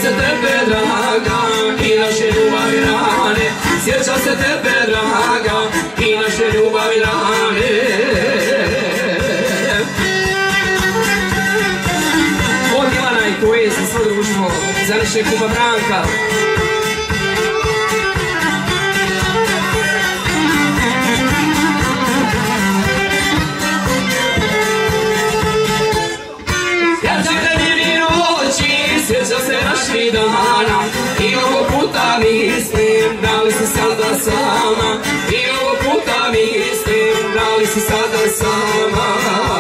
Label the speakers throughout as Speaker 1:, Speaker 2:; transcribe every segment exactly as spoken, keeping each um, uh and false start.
Speaker 1: se tebe draga i naše ljubavi rane, sjeća se tebe draga i naše ljubavi rane. Od Ivana i koje za svo društvo, za naše kuma Branka. Sjeća se naših dana i ovog puta mislim da li si sada sama, i ovog puta mislim da li si sada sama.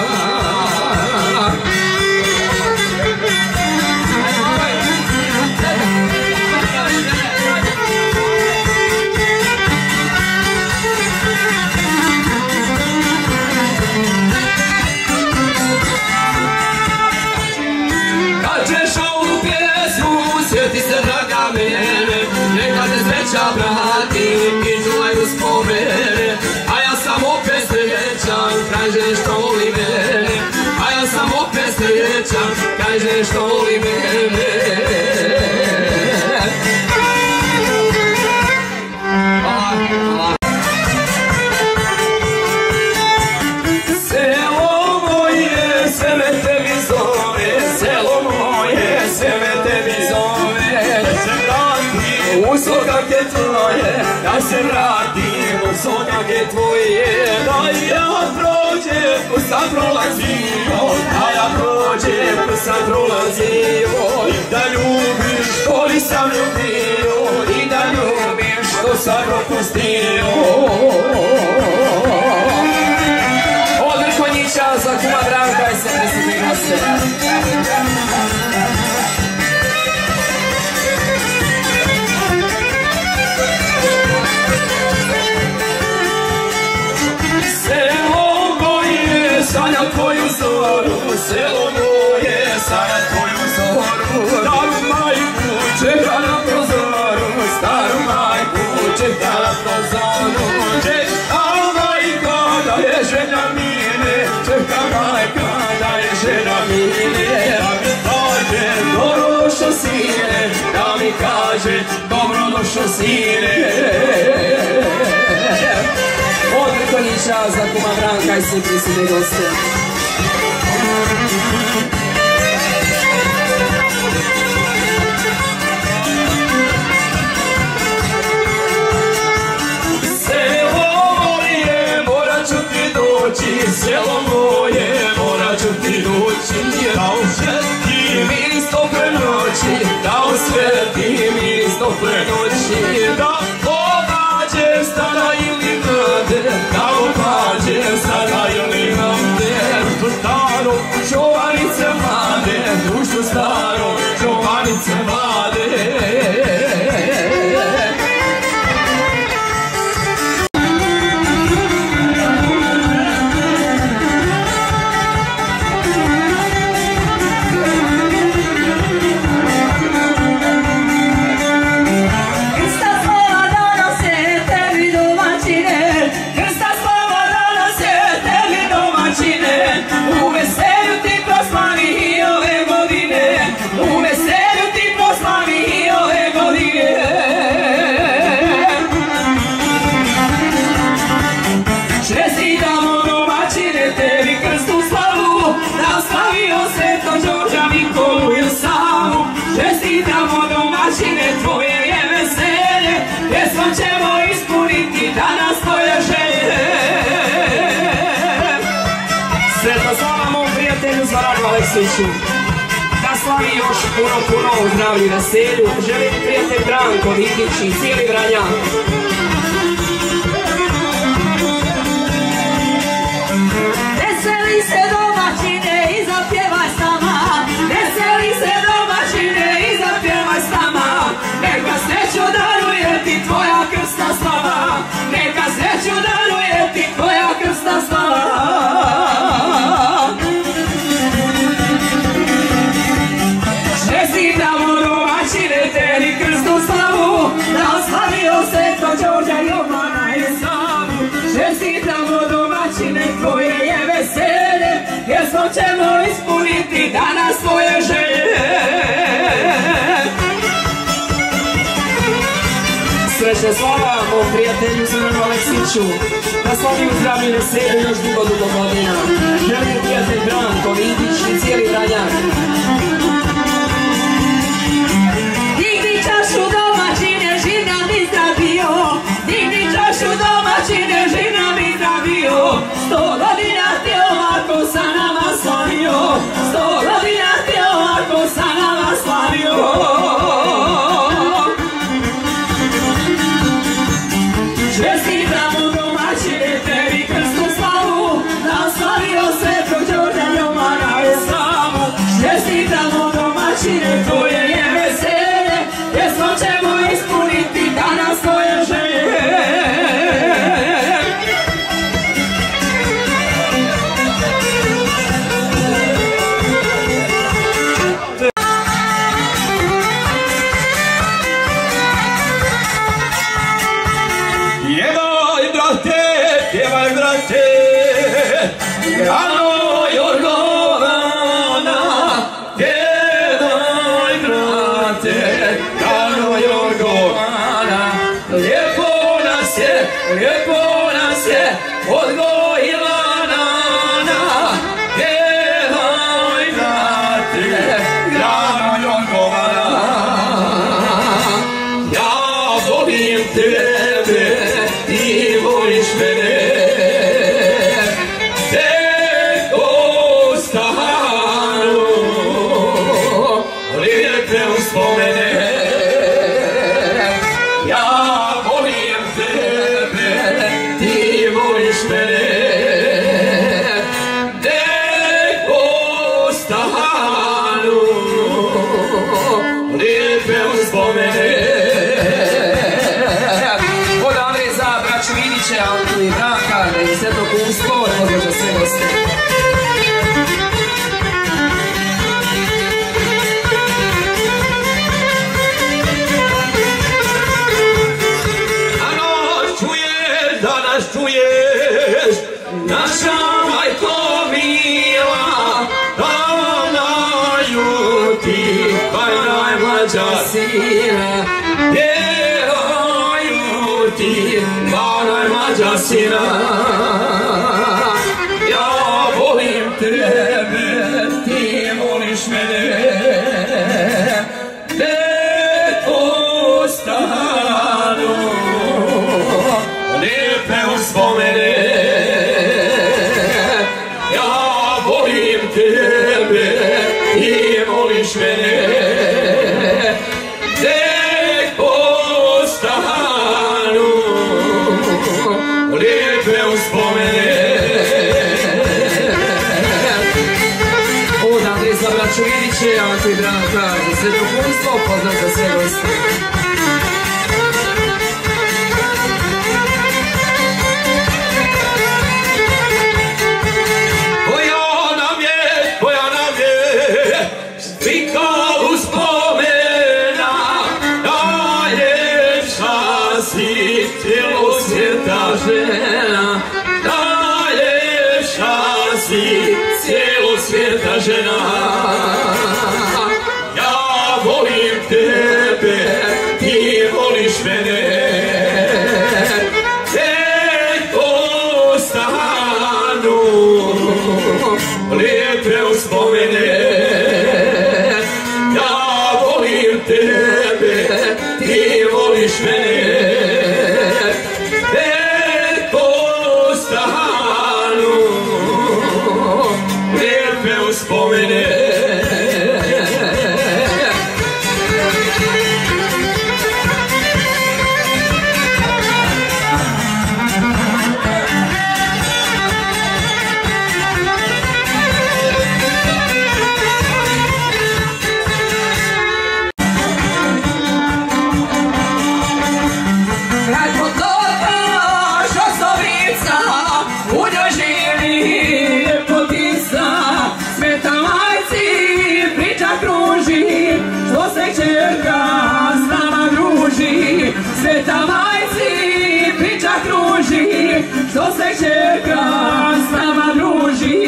Speaker 1: Sjeti se draga mene, neka te sreća vrati i čuvaj uspomene. A ja sam opet srećan, kaže što voli mene. A ja sam opet srećan, kaže što voli mene. Selo moje, sve me tebi zove, selo moje, sve me tebi zove. U sokake tvoje, da se vratim u sokake tvoje. Da ja prođem, ko sam prolazio, da ja prođem, ko sam prolazio. I da ljubiš, ko li sam ljubio, i da ljubiš, što sam propustio. Od Vrkonjića za kuma Branka i se presudimo se. Sanja tvoju zoru, selo moje, sanja tvoju zoru. Staru majku čeka na prozoru, staru majku čeka na prozoru. Čeka majka da je žena mine, čeka majka da je žena mine. Da mi kaže dobrodošo sine, da mi kaže dobrodošo sine. Od Vrkonjića za kuma Branka i svi prisutni goste. Selo moje, morat ću ti doći, selo moje, morat ću ti doći. Da osveti miris tople noći, da osveti miris tople noći. Da pogađe stada ili nade, da opađe sada ili nade. Društvo staro, čovanice mlade, društvo staro, čovanice mlade. Aleksiću, da slavi još puno, puno u zdravlju i veselju. Želim prijatelj Branko Vidić i cijeli Vranjak. Veseli se domaćine i zapjevaj s nama, veseli se domaćine i zapjevaj s nama. Neka sreću daruje ti tvoja krsta slava, neka sreću daruje ti tvoja krsta slava. Čestitamo domaćine tebi krstu slavu, da oslavio Svetog Đorđa, Jovana i Savu. Čestitamo domaćine, tvoje je veselje, pjesmom ćemo ispuniti danas svoje želje.
Speaker 2: najviše slava mom prijatelju Zoranu Aleksiću, da slavi u zdravlju i veselju još dugo, dugo godina. Želim prijatelj Branko Vidić i cijeli Vranjak.
Speaker 3: Digni čašu domaćine, živ nam i zdravio. Digni čašu domaćine, živ nam i zdravio. Sto godina ti ovako sa nama slavio. Sto godina ti ovako sa nama slavio. Čestitamo domaćine, tebi krstu slavu, naslavio Svetog Đorđa Ljomana je slavu. Čestitamo domaćine, tvoje je veselje, jesmo ćemo ispuniti danas tvoje želje.
Speaker 1: Pjevaj brate, pjevaj brate, rano Jorgovana. Pjevaj brate, rano Jorgovana. Lijepo nas je, lijepo nas je odgojila nana. Pjevaj brate, rano Jorgovana. Ja volim tebe, ti voliš mene, tek ostanu lijepe uspomene. Ja volim tebe, ti voliš mene, tek ostanu lijepe uspomene.
Speaker 2: Antu i Branka, da im se to kumstvo, pozdrav za sve goste.
Speaker 1: A noć čuješ, danas čuješ, naša majko mila, danaju ti, pa najmlađa sina, pjevaju ti, pa najmlađa sina. Ja volim tebe, ti voliš mene, nek ostanu lijepe uspomene. Ja volim tebe, ti voliš mene, nek ostanu lijepe uspomene.
Speaker 2: Od Andresa braću Vidiće, Antu i Branka, za sve to kumstvo, pozdrav za sve goste.
Speaker 1: Koja nam je, koja nam je slika uspomena, najljepša si cijelog svijeta žena, najljepša si cijelog svijeta žena. Ja volim tebe, ti voliš mene, tek ostanu lijepe uspomene. Ja volim tebe, ti voliš mene, tek ostanu lijepe uspomene.
Speaker 3: Sveta majci priča kruži, što se čeka s nama druži.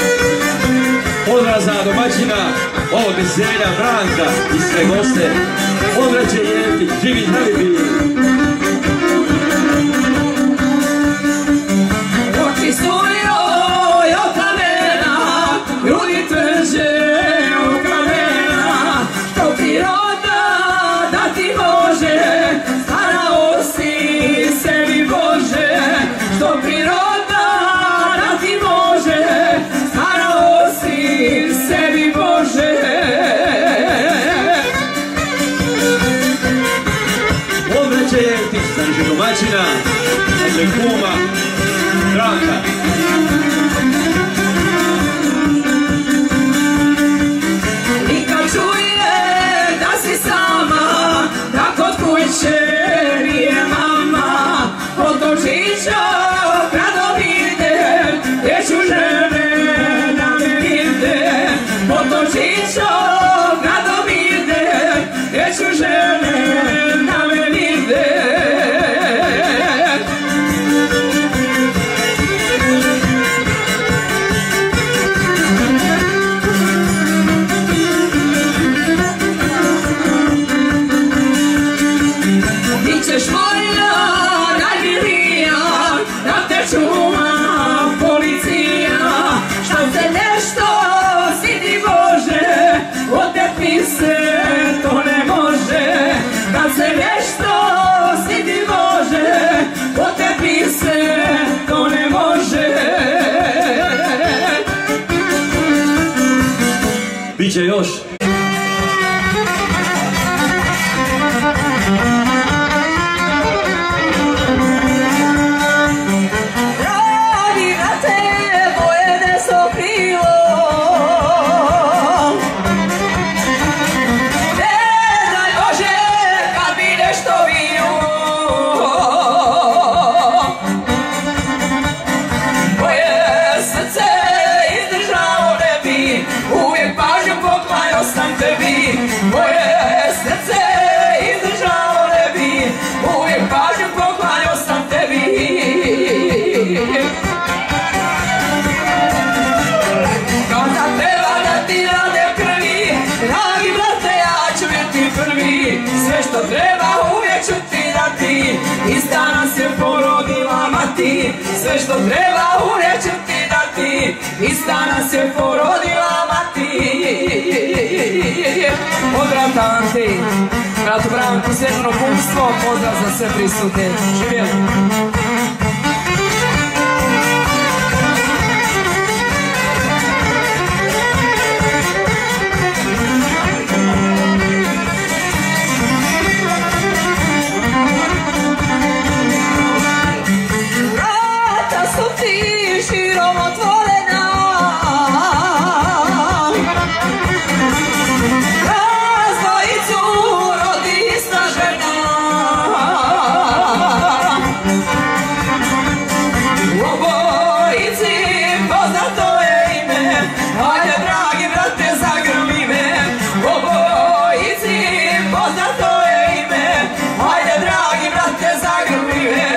Speaker 4: Pozdrav za domaćina ovog veselja Branka i sve goste.
Speaker 2: On reče Jefti, živi zdravi bili.
Speaker 3: Oči su joj od kamena, grudi tvrđe od kamena, što priroda da ti može, starao si sebi Bože, što priroda da ti može, starao si sebi Bože.
Speaker 2: On reče Jefti, znači domaćina, znači kuma, Branka.
Speaker 3: I kad čuje da si sama, da kod kuće nije mama, od očića gradovide, gdje ću žene da me vide, od očića gradovide, gdje ću žene da me vide. Bićeš moja najmilija, da te čuva policija, što se nešto sidi Bože, otepi se to ne može, kad se nešto sidi Bože, otepi se to ne može.
Speaker 2: Biće još.
Speaker 3: Radi na te moje desno krilo, ne daj Bože kad mi nešto bilo, moje srce izdržalo ne bi, uvijek pažnju poklanjao sam tebi, moje srce izdržalo ne bi, uvijek pažnju poklanjao sam tebi. Kada treba da ti rade krvi, dragi brate, ja ću biti prvi, sve što treba uvijek ću ti dati, ista nas je porodila mati, sve što treba uvijek ću ti dati, ista nas je porodila mati. Od brata Ante, bratu Branku, svjetno kumstvo, pozdrav za sve prisutne. Živjeli! Vrata su ti širom otvorena, razvojicu rodi ista žena. U obojici poznato je ime, ajde dragi brate zagrli me. U obojici poznato je ime, ajde dragi brate zagrli me.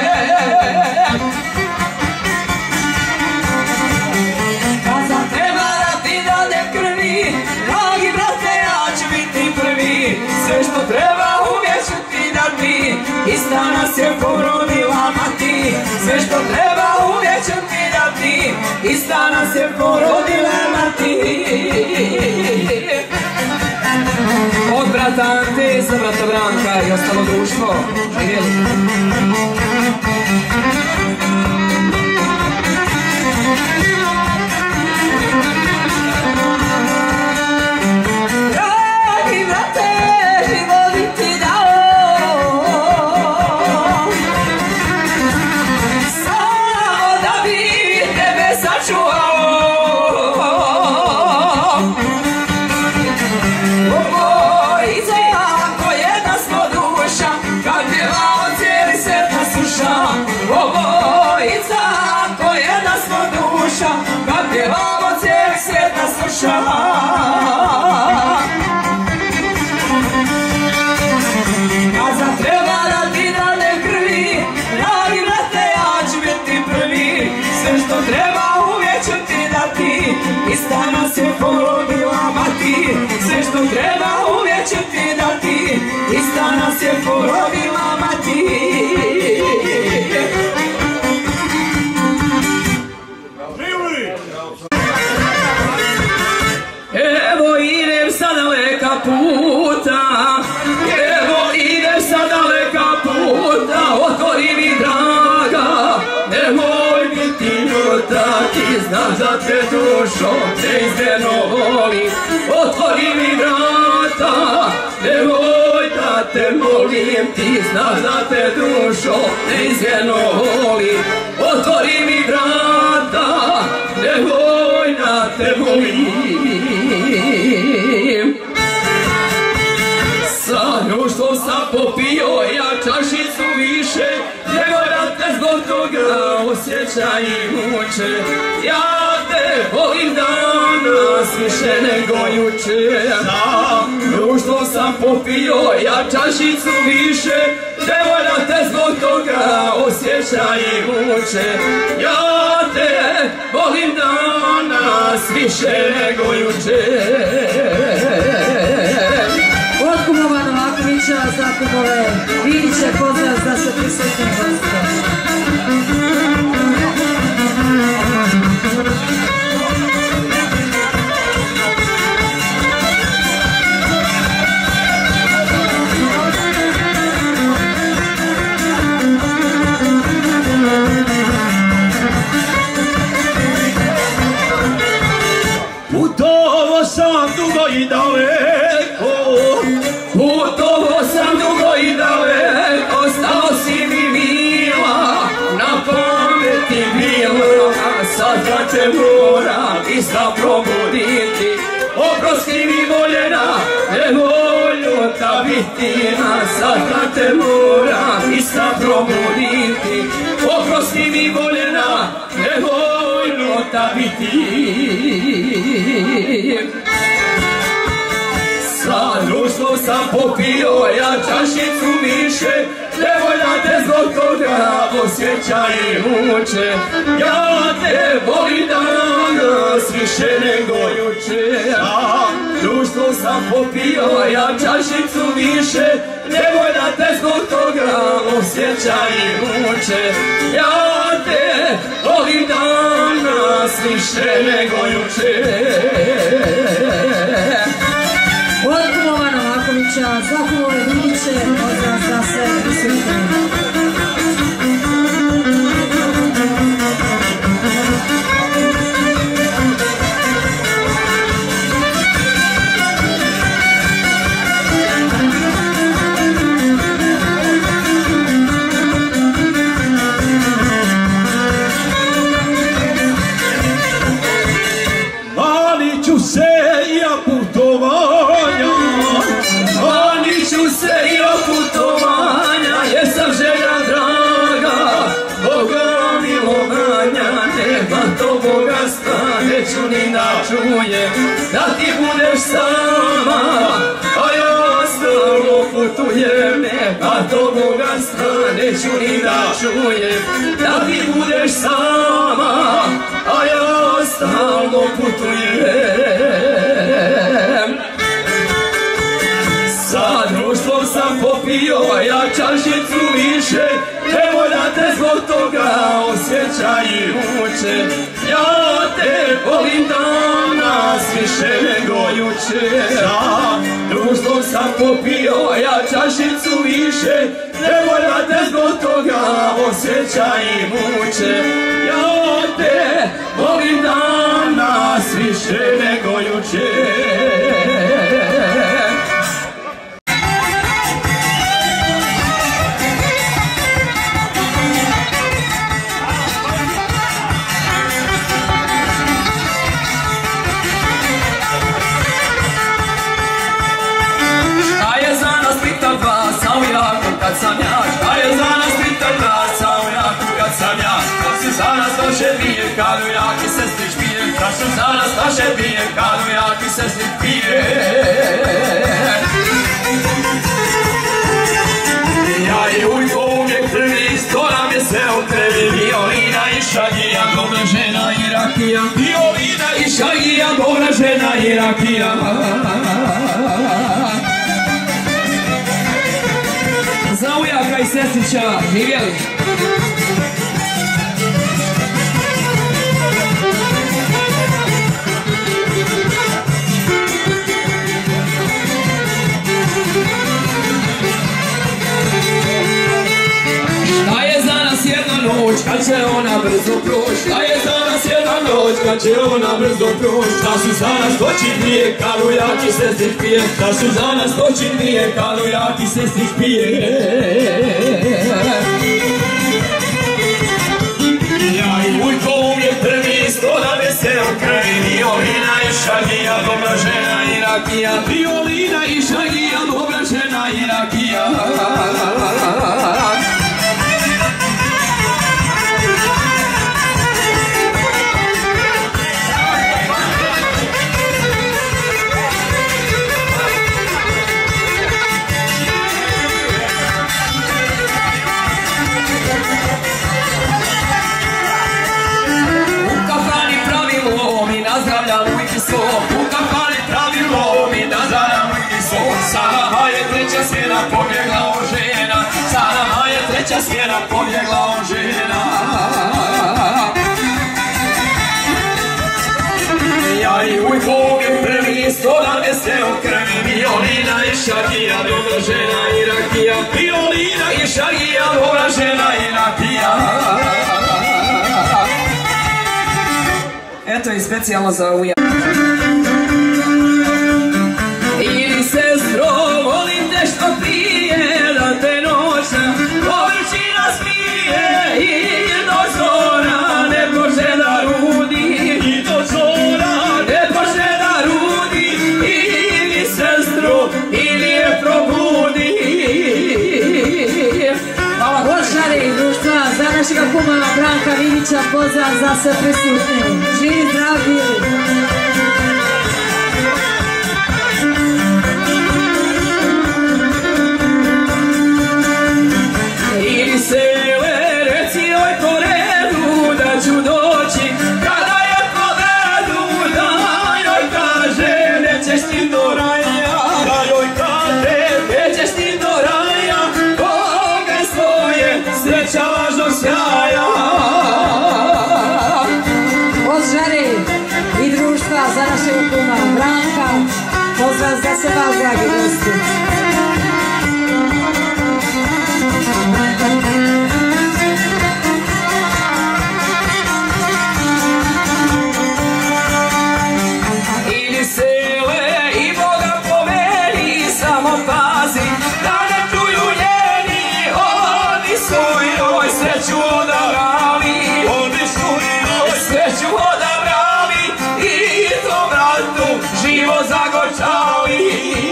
Speaker 3: Kad sam treba da ti dadem krvi, dragi brate, ja ću biti prvi, sve što treba uvijek ću ti dati, ista nas je porodila mati, sve što treba uvijek ću ti dati, ista nas je porodila mati. Od brata Ante za brata Branka i ostalo društvo. Živjeli! Dragi brate, život bi ti dao, samo da bi tebe sačuvao. Obojica ko jedna smo duša, kad pjevamo cijeli svijet nas sluša. Obojica ko jedna smo duša, kad pjevamo cijeli svijet nas sluša. Kad sam treba da ti dadem krvi, dragi brate, ja ću biti prvi, sve što treba uvijek ću ti dati, ista nas je porodila mati, sve što treba uvijek ću ti dati,
Speaker 1: ideš sa daleka puta, evo ideš sa daleka puta, otvori mi draga, nemoj biti ljuta, ti znaš da te dušo neizmjerno volim, otvori mi vrata, nemoj da te molim, ti znaš da te dušo neizmjerno volim, otvori mi vrata, nemoj da te molim. Sa društvom sam popio ja čašicu više, nego da te zbog toga osjećaj muče. Ja te volim danas više nego juče. Sa društvom sam popio ja čašicu više, nego da te zbog toga osjećaj muče. Ja te volim danas više nego juče.
Speaker 3: Od kumova Novakovića za kumove Vidiće, pozdrav za sve prisutne goste.
Speaker 1: Putovo sam dugo i daleko, putovo sam dugo i daleko, stao si mi mila, na pameti bila, sad kad te moram ista probuditi, oprosti mi voljena, nemoj ljuta biti, sad kad te moram ista probuditi, oprosti mi voljena, nemoj ljuta biti. Sa društvom sam popio ja čašicu više, nemoj da te zbog toga osjećaj muče. Ja te volim danas više nego juče. Sa društvom sam popio ja čašicu više, nemoj da te zbog toga osjećaj muče. Ja te volim danas više nego juče.
Speaker 3: Od kumova Novakovića za kumove Vidiće, pozdrav za sve prisutne.
Speaker 1: Neću ni da čujem da ti budeš sama, a ja stalno putujem, neka to bogatstva neću ni da čujem da ti budeš sama, a ja stalno putujem. Sa društvom sam popio ja čašicu više, nemoj da te zbog toga osjećaj muče. Ja te volim danas više nego juče. Sa društvom sam popio ja čašicu više, nemoj da te zbog toga osjećaj muče. Ja te volim danas više nego juče. Kad sam ja, šta je za nas pitan glasa u jaku kad sam ja, kad su za nas vaše bije, kad u jaki sestri špije, kad su za nas vaše bije, kad u jaki sestri špije. Ja i ujko uvijek prvi, sto nam je sve u trevi, violina i šagija, dobra žena i rakija, violina i šagija, dobra žena i rakija. Za ujaka i sestrića, živjeli!
Speaker 2: će ona brzo proć, da je za nas jedna noć, kad će ona brzo proć. Da su za nas doći dvije, kalu ja ti se stić pije. Da su za nas doći dvije, kalu ja ti se stić pije. Ja i ujko uvijek prvi, sto da vesel krvi. Violina i šagija, dobra žena i rakija. Violina i šagija, dobra žena i rakija. U kafani pravilo mi nazdravljamo i so. Sa nama je treća smjena pobjegla o žena. Sa nama je treća smjena pobjegla o žena. Ja i ujko uvijek prvi, sto da vesel krvi. Violina i šagija, dobra žena i rakija. Violina i šagija, dobra žena i rakija. Eto i specijalno za uja. Ili sestro, volim te što prije, da te noća površina smije. I do zora ne može da rudi, i do zora ne može da rudi. Ili sestro, ili je probudi.
Speaker 3: Božari i društva za našega kuma Branka Vidića, pozdrav za sve prisutne. Živi, zdrav, bili.
Speaker 2: Ili sele, reci joj po redu da ću doći. Kada je po redu da joj kaže nećeš ti do raja. Da joj kaže nećeš ti do raja. Boga svoje sreća važnog sjaja.
Speaker 3: Pozdravi i društva za našeg kuma Branka, pozdrav za sve vas, dragi gosti.
Speaker 2: Ili sele i Boga poveli, samo pazi da ne čuju njeni. Oni su joj sreću odabrali, oni su joj sreću odabrali. I to bratu živo zagorčali.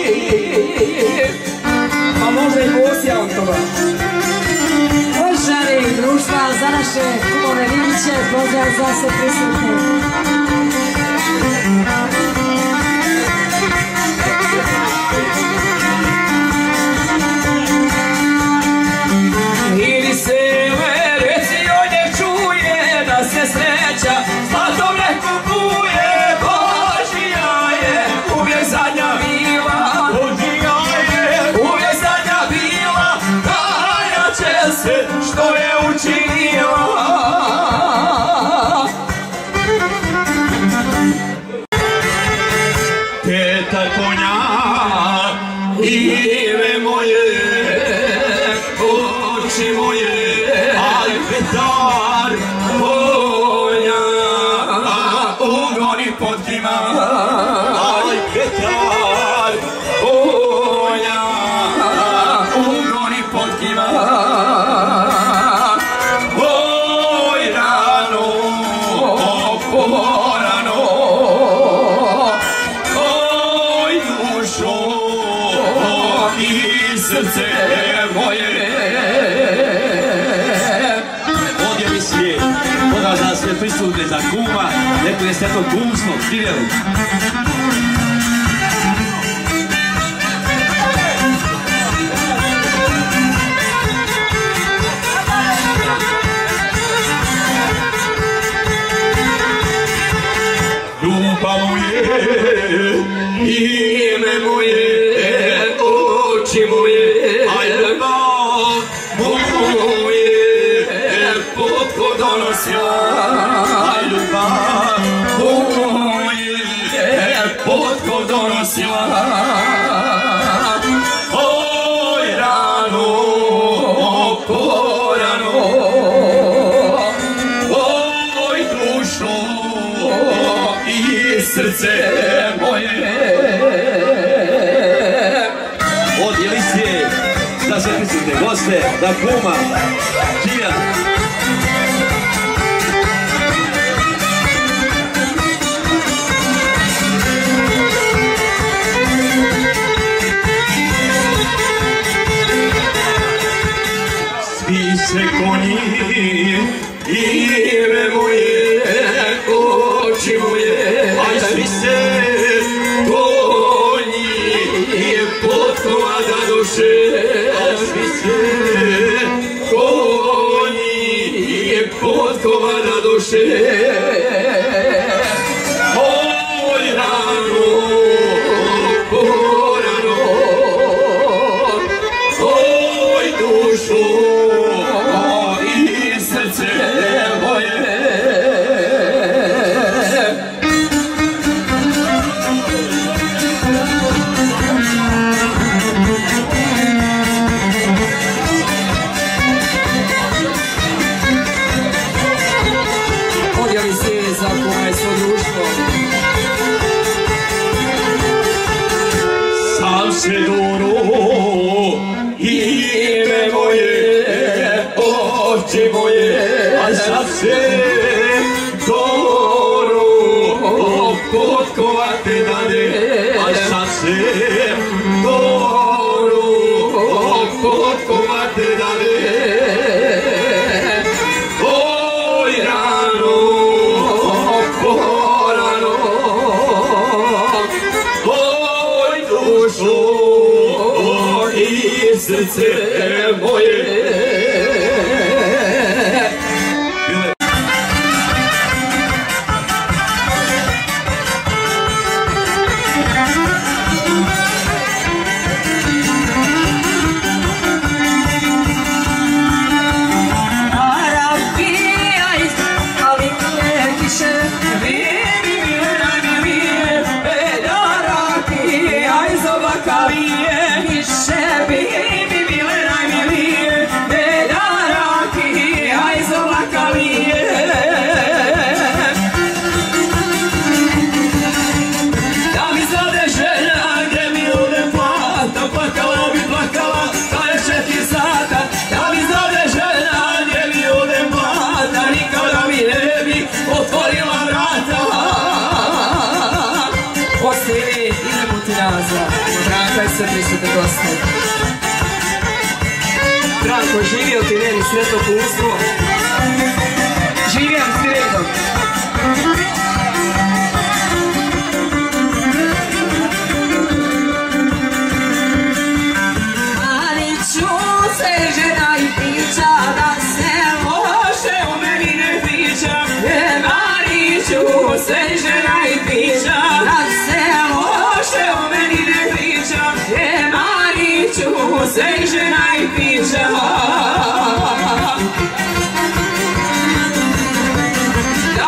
Speaker 2: A može i Bosija od toga.
Speaker 3: Pozdravi i društva za naše kumove Vidiće, pozdrav za sve prisutne.
Speaker 2: Ili sele, reci joj nek čuje da se sreća zlatom ne kupuje. Božija je uvijek zadnja bila, Božija je uvijek zadnja bila. Kajat će se što je učinila. Petar konja, ime moje, oči moje, aj Petar konja, ugoni pod kima. Aj Petar konja, ugoni pod kima. Oj rano, porano, oj dušo i srce moje.
Speaker 4: Odjeli svijet, pozdrav za sve prisutne, za kuma, neko je sveto kumstvo, živjeli.
Speaker 2: Ljubav moje, ime moje, oči moje, aj ljubav moje, potko donosila. Aj ljubav moje, potko donosila. Oj rano, porano,
Speaker 4: goste da kuma Čija.
Speaker 1: Svi se konji, ime moje, oči moje, aj svi se konji, potkovana duše, aj svi se konji, potkovana duše. Oj rano, porano, oj dušo, potkovate dane, a sad se dobro potkovate dane. Oj rano, porano, oj dušo i srce moje.
Speaker 2: Branka i sve prisutne goste. Branko, živio ti meni sretno pustvo. Živio ti redom.
Speaker 3: Ali ću se žena i priča da se loše o meni ne priča. Ali ću se žena i priča da se loše o meni ne priča. Mariću se žena i priča.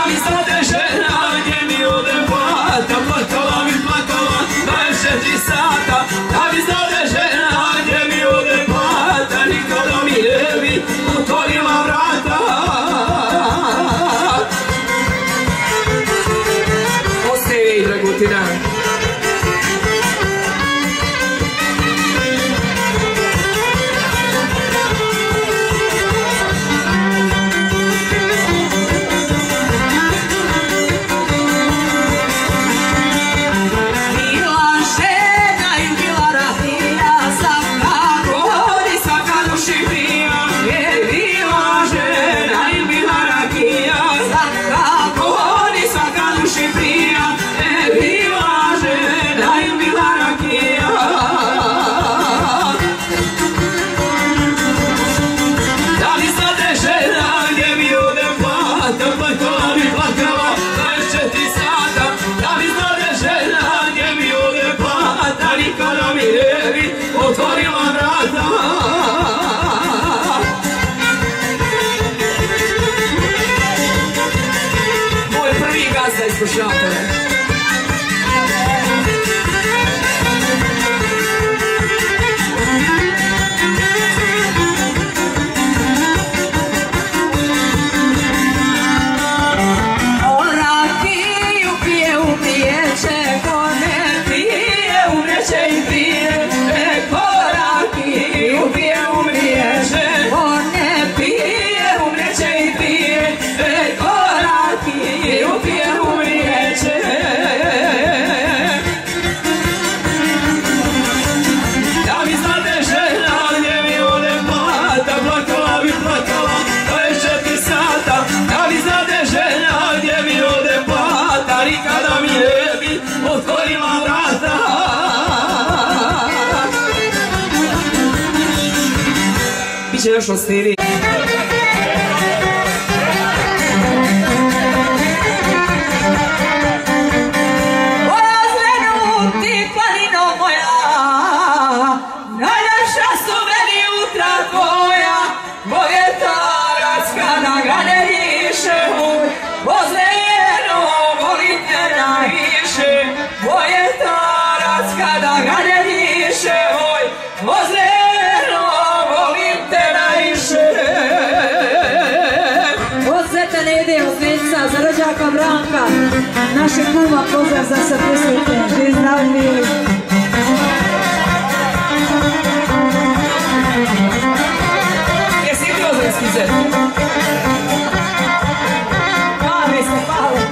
Speaker 2: bit će još ostiri.
Speaker 3: Za rođaka Branka, naše kuma, pozdrav za se prisutne, živi zdravi bili.
Speaker 2: Jesi ti ozrenski zet?
Speaker 3: Pali se, pali.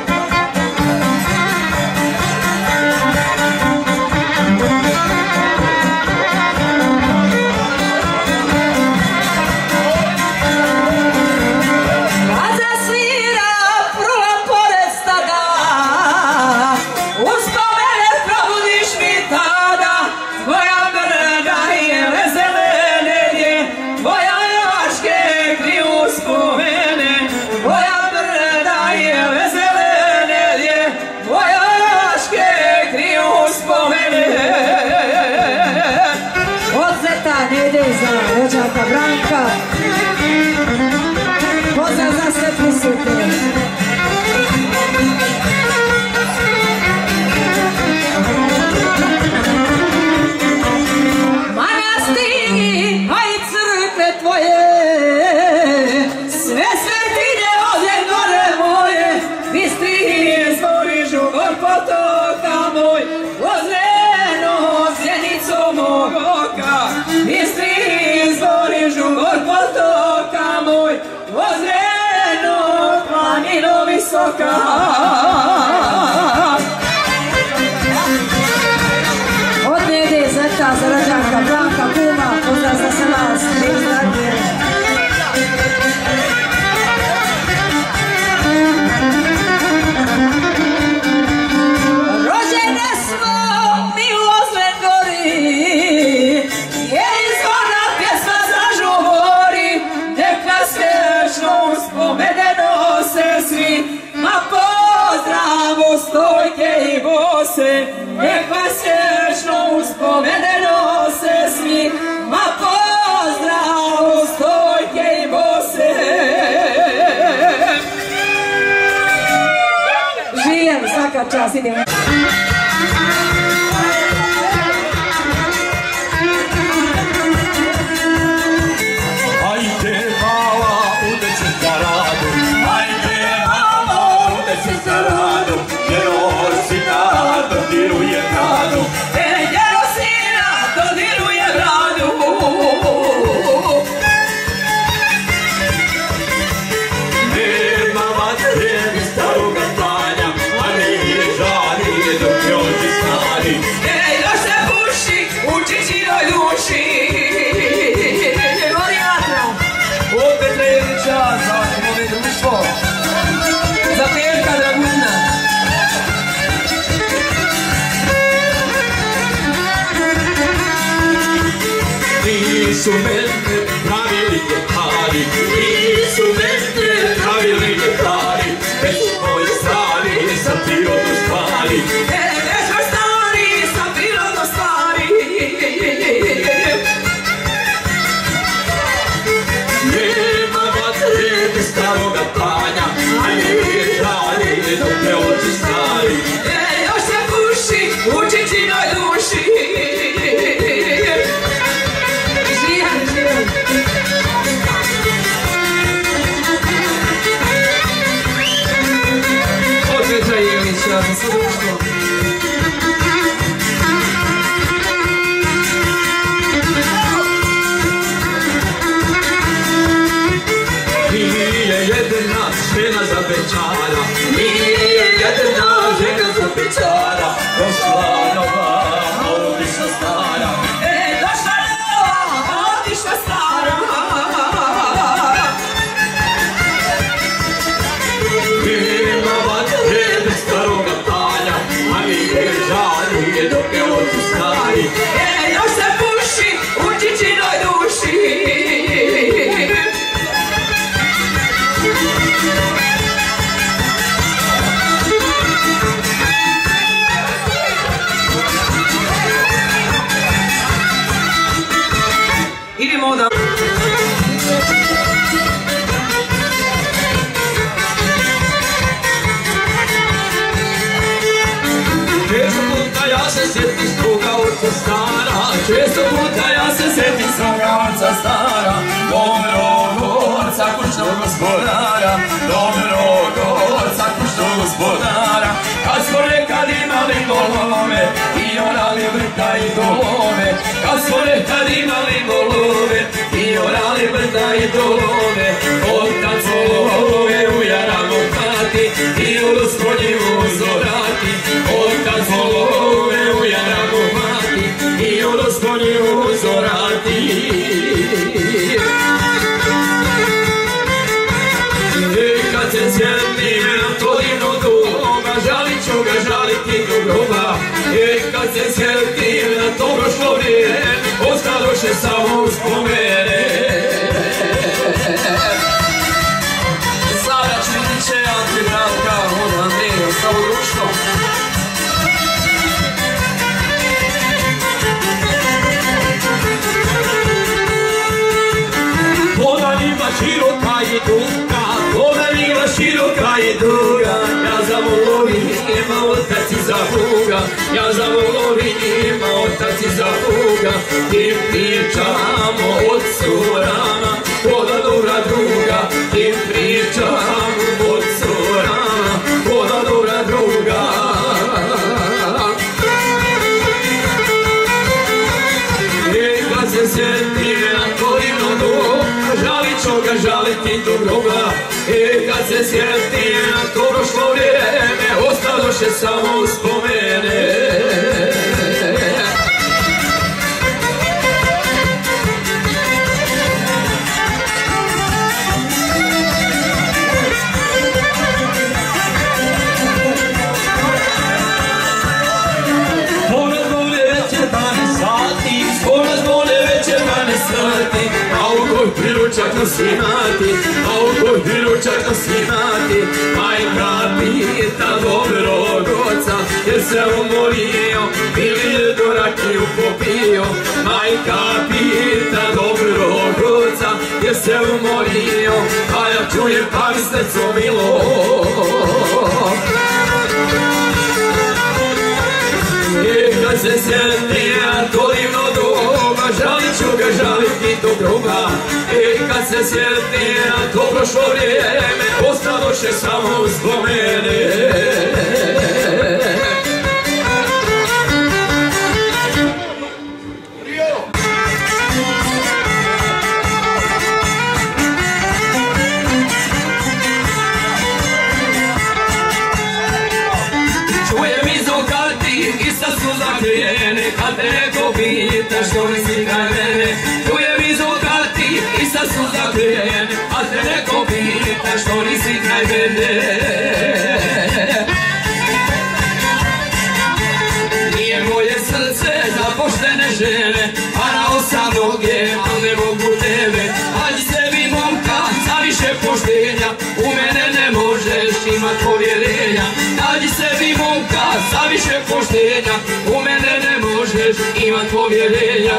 Speaker 3: Za rođaka Branka, pozdrav za sve prisutne. Manastiri, a i crkve tvoje, sve svetine ode gore moje, Bistrije zvori žugor potoka moj, ozreno sjenico mog oka, Bistrije zvori žugor potoka moj, ozreno planino visoka. Od Nede Zeta za rođaka Branka kuma, pozdrav za sve vas, živi zdravi. Rođene smo mi u Ozren gori, jer izvona pjesma zažuvori, neka srećno uspomeneno se svi, ma pozdravu stojke i bose, neka srećno uspomeneno se svi, ma pozdravu stojke i bose. Živim, svaka čast, idemo.
Speaker 1: Ajde mala, udeci za radu, ajde mala, udeci za radu, jer osina dodiruje bradu.
Speaker 2: E, jer osina dodiruje bradu.
Speaker 1: Nema vatre ni staroga stanja, a nije žali dok je oči stari.
Speaker 2: E, još se puši u čičinoj duši.
Speaker 3: Gori vatra.
Speaker 2: Opet redi čas za moje društvo, za Perka Draguna.
Speaker 1: Nisu mene pravili ljekari, nisu mene pravili ljekari, već moji stari sa prirodno stvari.
Speaker 2: E, već moj stari sa prirodno stvari.
Speaker 1: Nema vatre bez staroga planja, a nije žali dok je oči stari.
Speaker 2: E, još se puši u čičinoj duši.
Speaker 3: Živim, živim.
Speaker 2: Odveđa Jelića za sve društvo.
Speaker 1: Nije jedna žena za pečara, nije jedna žena za pečara, došla nova, a otišla stara.
Speaker 2: E, došla nova, a otišla stara.
Speaker 1: Nema vatre bez staroga planja, a nije žali dok je oči stari.
Speaker 2: E, još se puši u čičinoj duši. se sjetiš toga oca stara, često puta ja se sjetim svoga oca stara, dobrog oca kućnog gospodara, dobrog oca kućnog gospodara. Kad smo nekad imali golove i orali vrta i dolove, kad smo nekad imali golove i orali vrta i dolove, otac volove u jaramo kati i u gospodnji uzorati, otac volove u jaramo kati i u gospodnji uzorati. Kad se sjetim na tvojino doma, žalit ću ga žaliti do groba. I kad se sjetim na to prošlo vrijeme, ostadoše samo uspomene. Sada čuti će antibratka, ona ne ostalo društvo. Podanima široka i duga, podanima široka i duga, ja za volovim ima otac i za Boga, ja za volovim ima otac i za Boga, tim pričamo od surama, koda dobra druga, tim pričamo od surama, koda dobra druga. I kad se sjetim na tvojino doma, žalit ću ga žaliti do groba. I kad se sjetim na to prošlo vrijeme, ostadoše samo uspomene. Poraz bole već je dvanaest sati, poraz bole već je dvanaest sati, a u koji priručak nosi mati, a u koji priručak nosi mati. Majka pita dobrog oca, jer se umorio ili je do rakiju popio. Majka pita dobrog oca, jer se umorio, a ja čujem pa mi srce milo. I kad se sjetim na to divno doba, žalit ću ga žaliti do groba. I kad se sjetim na to prošlo vrijeme, ostadoše samo uspomene. Kad te neko pita što misli kraj mene, čujem iz okati i sad su zakrijene. Kad te neko pita što nisi kraj mene, nije moje srce za poštene žene, parao sam noge, al ne mogu tebe. Nađi sebi momka za više poštenja, u mene ne možeš imat povjerenja. Nađi sebi momka za više poštenja, u mene ne možeš imat povjerenja.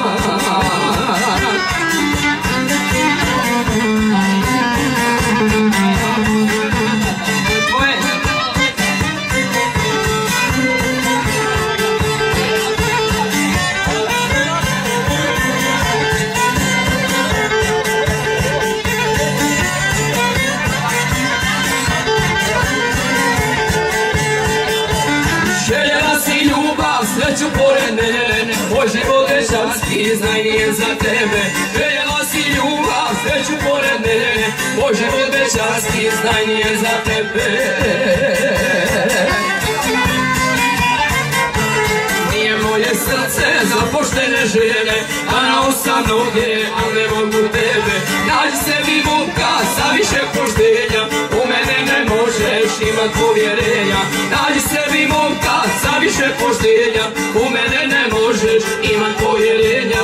Speaker 2: Sreću pored mene, moj život dečanski, znaj nije za tebe. Željela si ljubav, sreću pored mene, moj život dečanski, znaj nije za tebe. Nije moje srce za poštene žene, parao sam noge, al ne mogu tebe. Nađi sebi momka sa više poštenja, u mene ne možeš imat povjerenja. Nađi sebi momka sa više poštenja, u mene ne možeš imat povjerenja.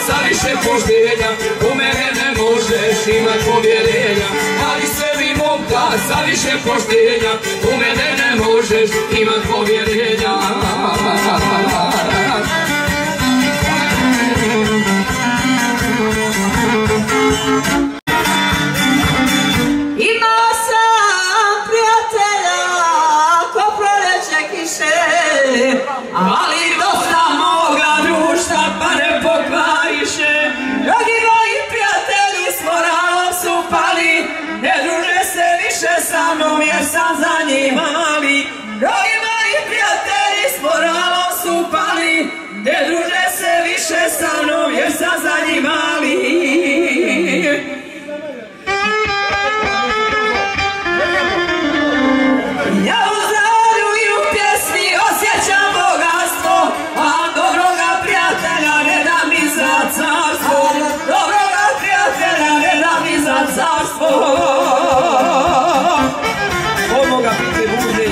Speaker 2: sa više poštenja, u mene ne možeš imat povjerenja. Ali sebi momka sa više poštenja, u mene ne možeš imat povjerenja.
Speaker 3: Imao sam prijatelja ko proljeće kiše, ali dosta moga društva pa ne pokvariše. Mnogi moji prijatelji s moralom su pali, ne druže se više sa mnom jer sam za njih mali. Mnogi moji prijatelji s moralom su pali, ne druže se više sa mnom jer sam za njih mali. Ja u zdravlju i u pjesmi osjećam bogatstvo, a dobroga prijatelja ne da mi za carstvo. Dobroga prijatelja ne da mi za carstvo. Od moga pite bude.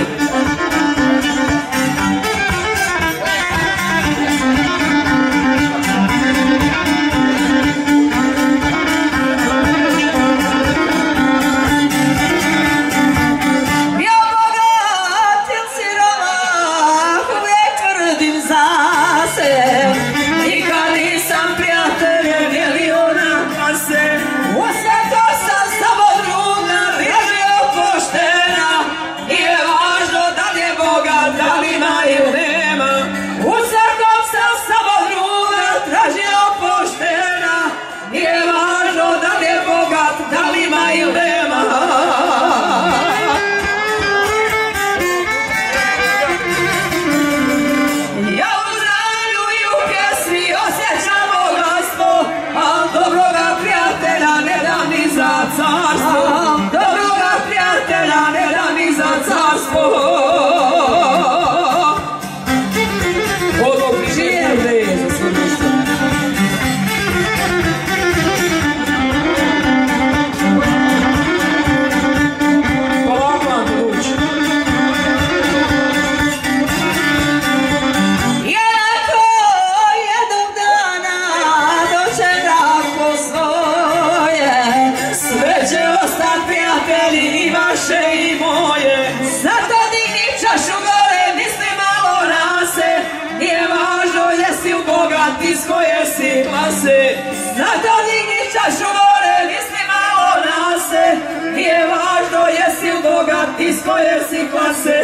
Speaker 3: Iz koje si klase, zato digni čašu gore, misli malo na se. Nije važno jesi li bogat, iz koje si klase.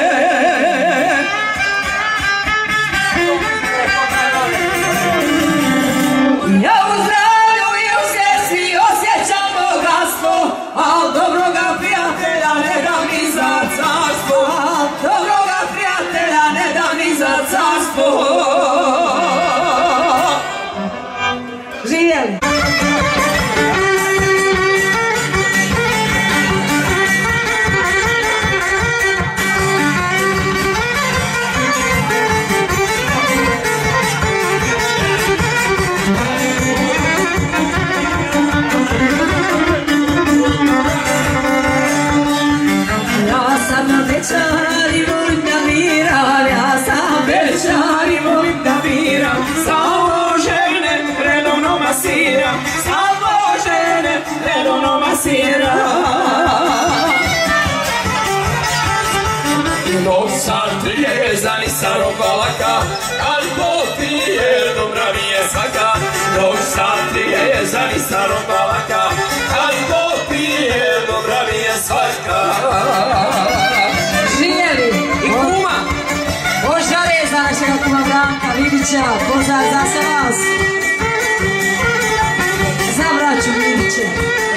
Speaker 3: Ja u zdravlju i u svijesti osjećam bogatstvo, al dobroga prijatelja ne da mi za carstvo. Dobroga prijatelja ne da mi za carstvo. Živjeli! Ja sam večar i volim da miram, ja sam večar i volim da miram. Samo žene redovno masiram, samo žene redovno masiram.
Speaker 2: Dok sam trijezan i sa robalaka, ali popije dobra mi je svaka. Dok sam trijezan i sa robalaka, ali popije dobra mi je svaka.
Speaker 3: Živjeli!
Speaker 2: I kuma!
Speaker 3: Požare za našega kuma Branka Vidića, pozdrav za se vas! Za braću Vidiće!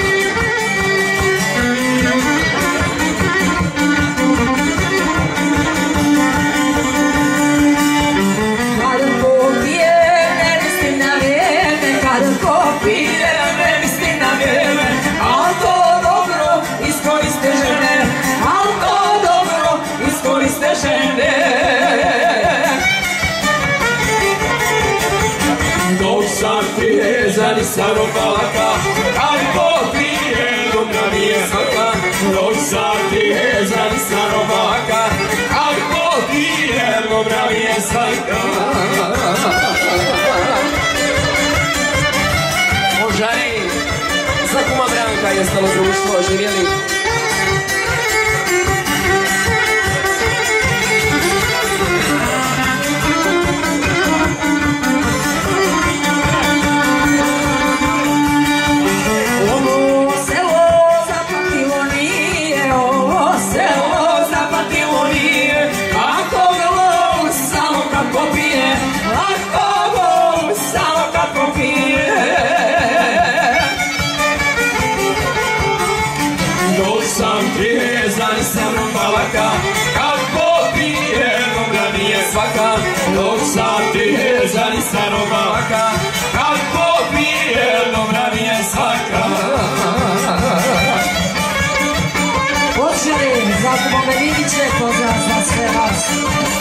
Speaker 3: Kad popije, ne mislim na vrijeme, kad popije, ne mislim na vrijeme, al to dobro iskoriste žene, al to dobro iskoriste žene.
Speaker 2: Dok sam trijezan i sa robalaka, ali popije dobra mi je svaka. Dok sam trijezan i sa robalaka, ali popije dobra mi je svaka. ostalo društvo, živjeli.
Speaker 3: Ovo selo zapamtilo nije, ovo selo zapamtilo nije, ako ga lov samo kad popije, ako ga lov samo kad popije.
Speaker 1: Dok sam trijezan i sam balaka, kad popije dobra nije svaka. Dok sam trijezan i sam balaka, kad popije dobra nije svaka.
Speaker 3: Počeli, zato Boga Vidiće, pozdrav za sve vas.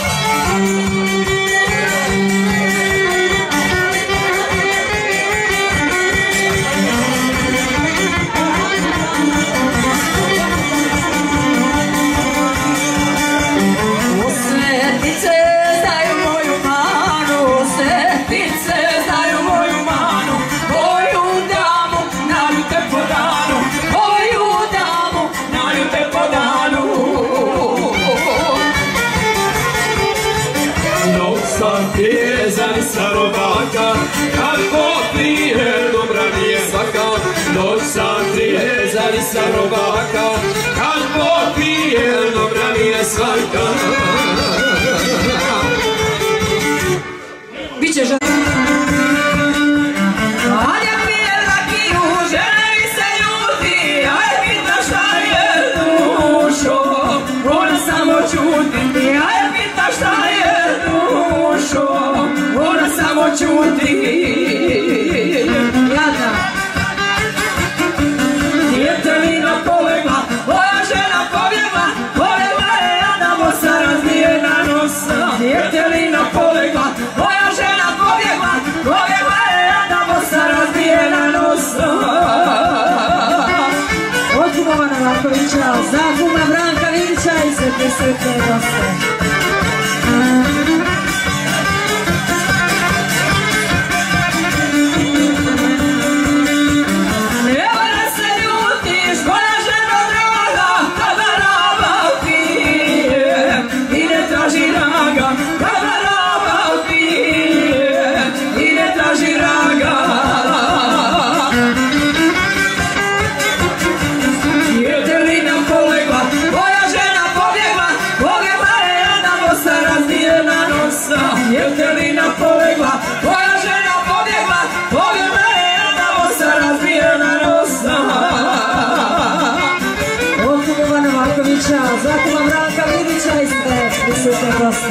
Speaker 3: Svetice znaju moju manu, svetice znaju moju manu, moju damu naljute po danu, moju damu naljute po danu.
Speaker 1: Dok sam trijezan i sam robaka, kad popije dobra nije svaka. Dok sam trijezan i sam robaka, kad popije dobra nije svaka.
Speaker 3: Biće žena. Anja pije rakiju, žene mi se ljuti, aj pita šta je dušo, ona samo čuti, aj pita šta je dušo, ona samo čuti. Jadna. Djetelina polegla, moja žena pobjegla, pobjegla je jadna bosa razbijena nosa. Djetelina polegla, moja žena pobjegla, pobjegla je jadna bosa razbijena nosa. Od kuma Novakovića, za kuma Branka Vidića i sve prisutne goste. Djetelina polegla, moja žena pobjegla, pobjegla je jedna bosa razbijena nosa. Od kuma Novakovića, za kuma Branka Vidića i sve prisutne goste.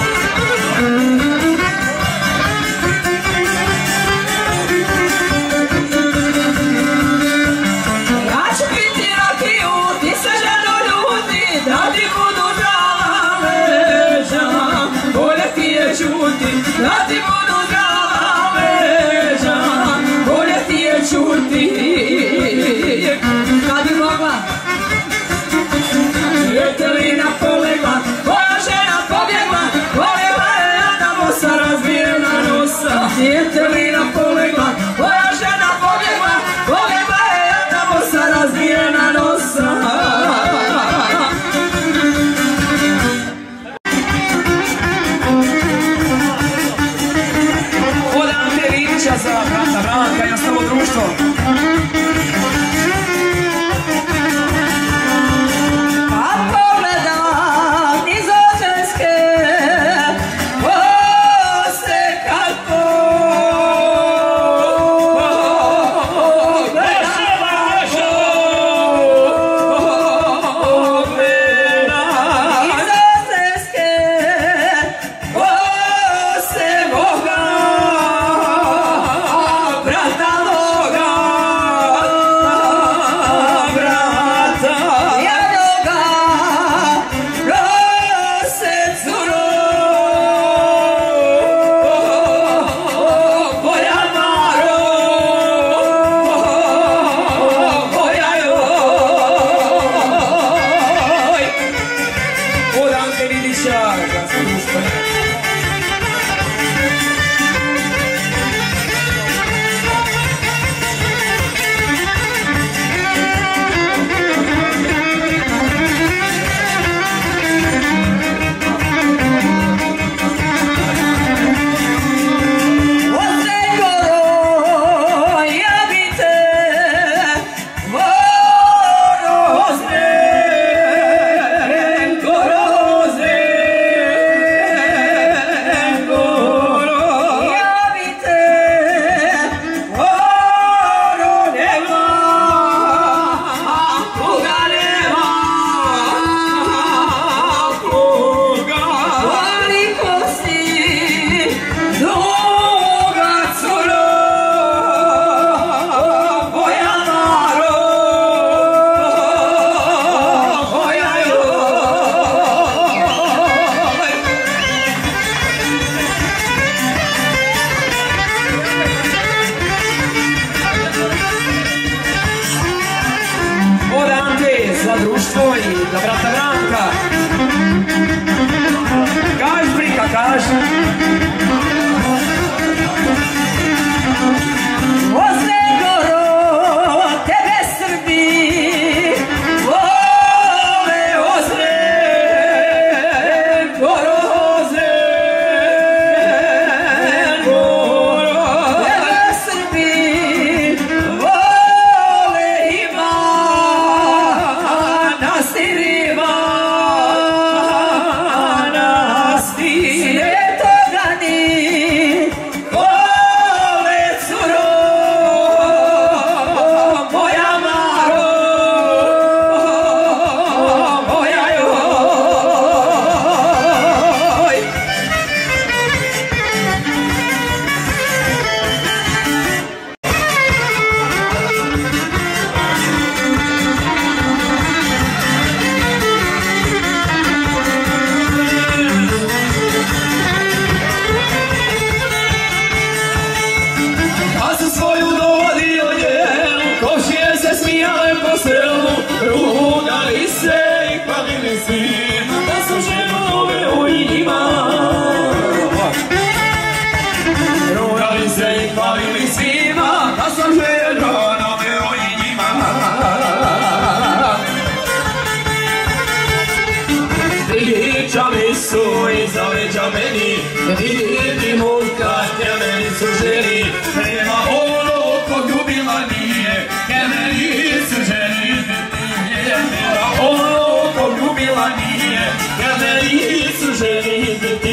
Speaker 3: Ja ću piti rakiju, ti se ženo ljuti, da ti budu zdrava leđa. Bolje ti je čuti, da ti budu zdrava leđa, bolje ti je čuti. Kad bi mogla, djetelina polegla, moja žena pobjegla, pobjegla je jadna bosa razbijena nosa. Djetelina polegla, moja žena pobjegla, pobjegla je jadna bosa razbijena nosa.
Speaker 2: Za brata Branka i ostalo društvo.
Speaker 3: Kad pogledam niz oženske kose, kad
Speaker 1: iza leđa meni, vidim kad te meni su želi, nema ono ko ljubila nije, ke meni su želi, nema ono ko ljubila nije, ke meni su želi biti.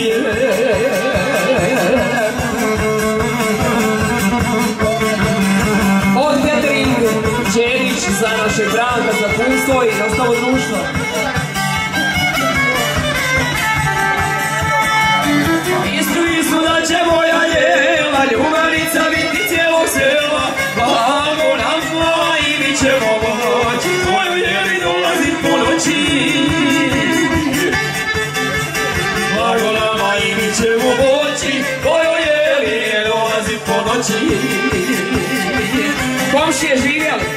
Speaker 2: Od Catering Đerić za našeg Branka, za Punstvo i ostalo društvo.
Speaker 1: Istru Isu da će moja jela, ljubavica biti cijelog sela, blago nam hvala i mi ćemo moći, tvoju jeli dolazit po noći. Blago nama i mi ćemo moći, tvoju jeli dolazit po noći.
Speaker 2: Komšije živjeli.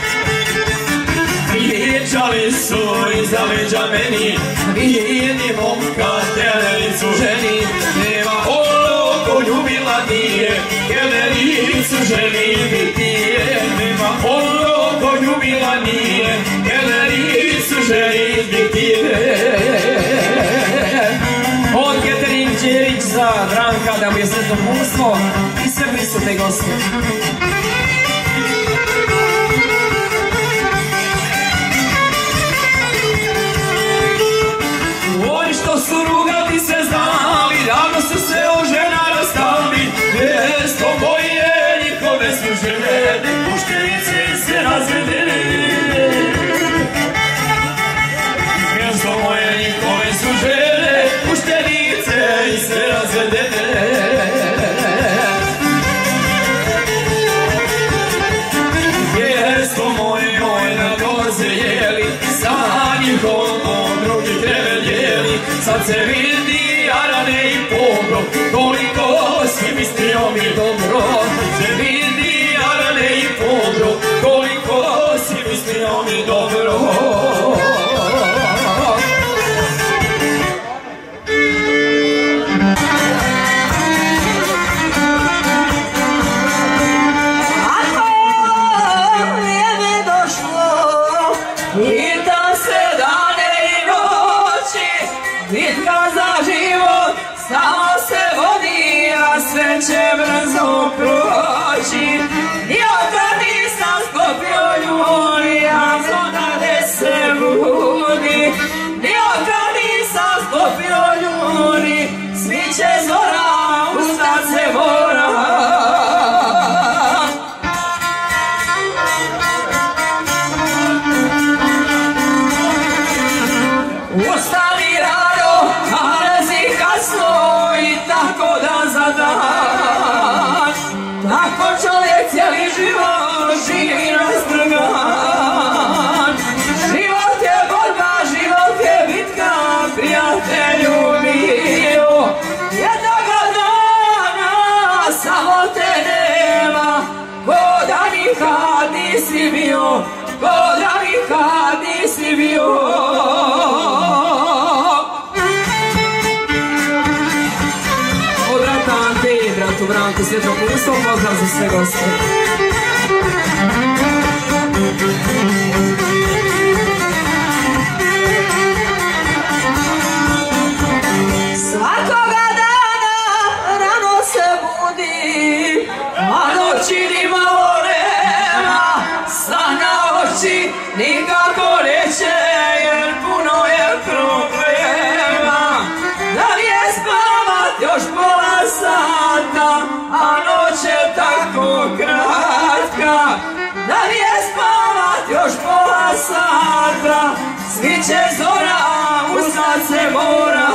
Speaker 1: Pričali su iza leđa meni, vidimo kad te meni su ženi, nema ono ko ljubila nije, ke meni su ženi biti. Nema ono ko ljubila nije, ke meni su ženi biti.
Speaker 2: Od Catering Đerić za Branka, da mu je sretno Punstvo i sve prisutne goste.
Speaker 1: Oni što su rugati se znali, davno su se o žena rastali, mjesto moje njihove su žene, puštenice se razvedene. Mjesto moje njihove su žene, puštenice se razvedene. Mjesto moje oj na doze jeli, sa njihovom drugi kreveljeli, sad se vidi arane i pobro, koliko si mislio mi dobro. Se vidi arane i pobro, koliko si mislio mi dobro.
Speaker 2: Samo se vodi, a sve će brzo proći. Nikad nisam sklopio ljudi, a zona gde se budi. Nikad nisam sklopio ljudi, svi će zora, ustat se mora. Ustani rado, a lezi kasno i tako dan za dan. Tako čovjek cijeli život živi rastrgan. Život je borba, život je bitka, prijatelju mio. Jednoga dana samo te nema, ko da nikad nisi bio, ko da nikad nisi bio. Bratu Branku, Svjetlo Punstvo, pozdrav za sve goste. Svakoga dana rano se budi, a noći ni malo nema, sana oči nikako neće, jer puno je problema. Da li je spavat još pola sata, a noć je tako kratka. Da li je spavat još pola sata, svi će zora, ustat se mora.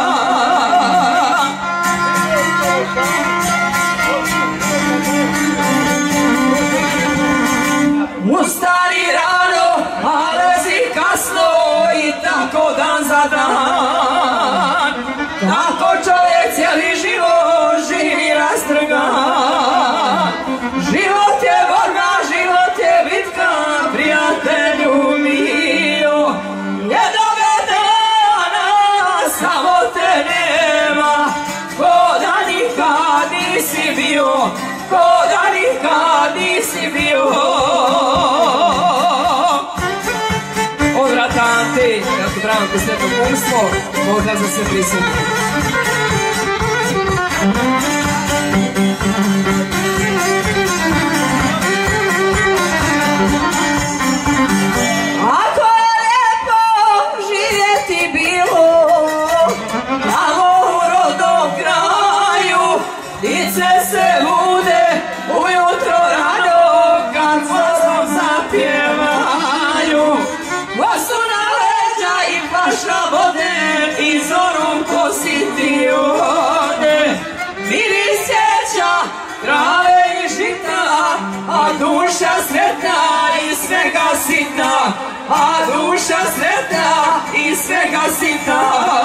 Speaker 2: Ustani rano, a lezi kasno i tako dan za dan. Tako čovjek cijeli život živi rastrgan. Život je borba, život je bitka, prijatelju mio. Jednoga dana samo te nema, ko da nikad nisi bio, ko da nikad nisi bio. Od Ratante, Branko, Svjetlo Punstvo, Pozdrav za sve prisutne.
Speaker 3: Ako je lijepo živjeti bilo na mom rodnom kraju, dice se bude ujutro rano kad zvonom zapjevaju. Vosu na leđa i paša vode i zorom kositi ode. Miris sjeća trave i žita, a duša sretna i svega sita, a duša sretna i svega sita.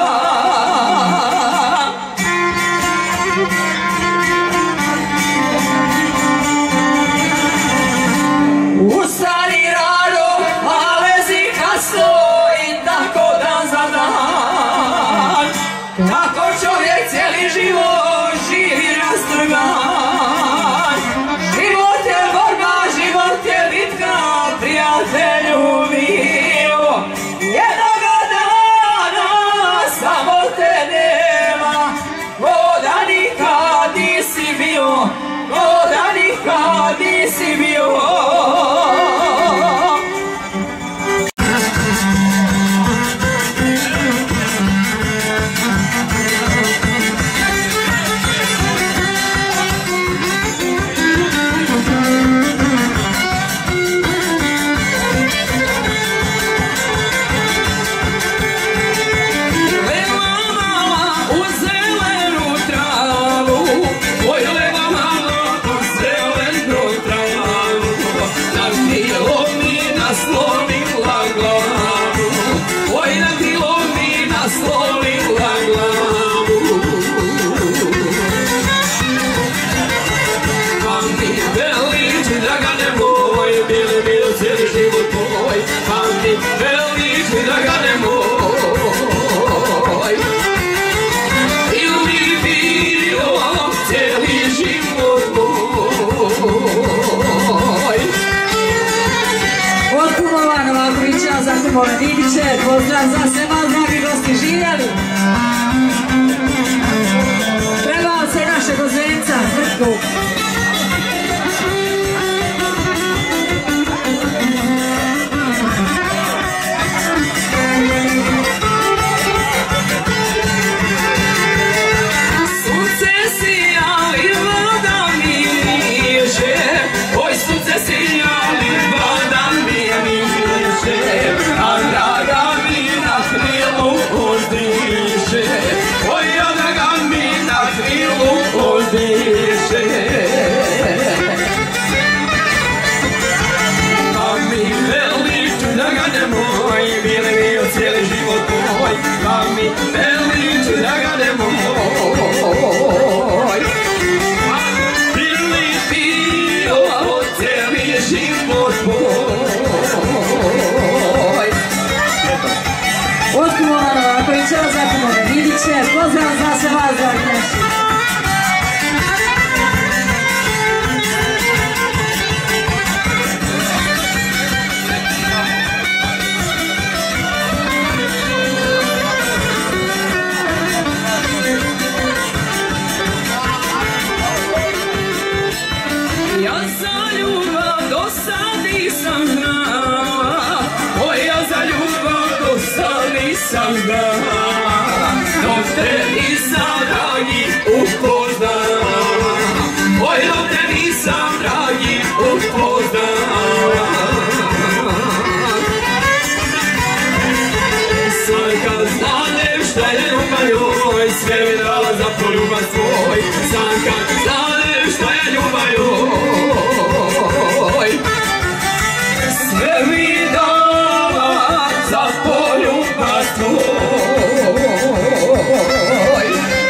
Speaker 3: Ustani rano, a lezi kasno i tako dan za dan. Tako čovjek cijeli život živi rastrgan. Život je borba, život je bitka, prijatelju mio. Jednoga dana samo te nema, ko da nikad nisi bio, ko da nikad nisi bio. Vidiće, pozdrav za sve vas, dragi gosti, živjeli. Trebao se našeg Ozvenca, Vrtku.
Speaker 2: Sunce sijali, voda mi niže, oj sunce sijali, voda mi niže, a draga mi na krilu uzdiše, oj a draga mi na krilu uzdiše. Pa mi veliš, draga nemoj, bili bio cijeli život moj, pa mi veliš, draga nemoj. Bili bio cijeli život moj.
Speaker 3: Od Kumovarova, ako je čeo za Kumove, Vidiće, pozdrav za sve vas, dragi naši.
Speaker 2: Ja za ljubav do sad nisam znala, oj ja za ljubav do sad nisam znala, dok te nisam dragi upoznala, oj dok te nisam dragi upoznala. Sad kad znadem šta je ljubav joj, sve mi dala za poljubav svoj, sad kad znadem šta je ljubav joj, sve mi dala za poljubav tvoj.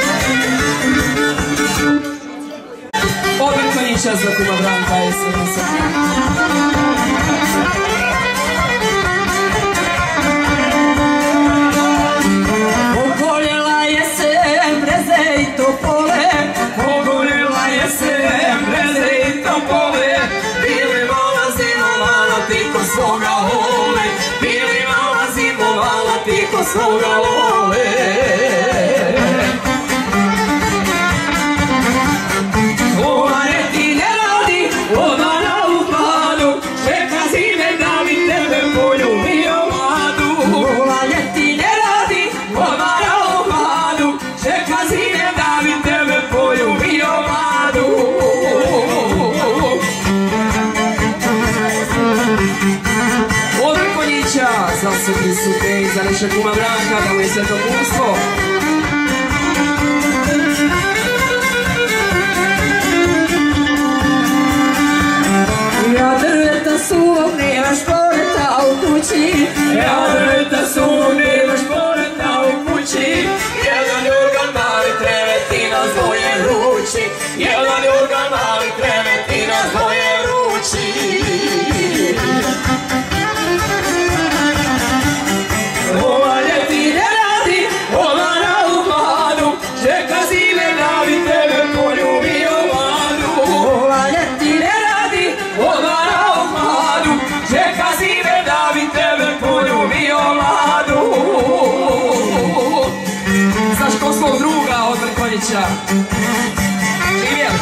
Speaker 2: Obrkani čas za kuma Branka je sve mi sam.
Speaker 3: Ogoljela je se breze i topole,
Speaker 2: Ogoljela je se breze i topole, bili mala zima mala ti ko svoga vole, bili mala zima mala ti ko svoga vole. kuma Branka, da mu je svetopunstvo.
Speaker 3: Ja drveta suvom, nemaš poreta u kući.
Speaker 2: Ja drveta suvom, nemaš poreta u kući. Jedan organ mali treveti na svoje ruči. Jedan organ mali treveti na svoje ruči. Ova ljeti ne radi, ova na uhladu. Čeka zime da bi tebe poljubio vladu.
Speaker 3: Ova ljeti ne radi,
Speaker 2: ova na uhladu. Čeka zime da bi tebe poljubio vladu. Za školskog druga od Vrkonjića. Živjeli!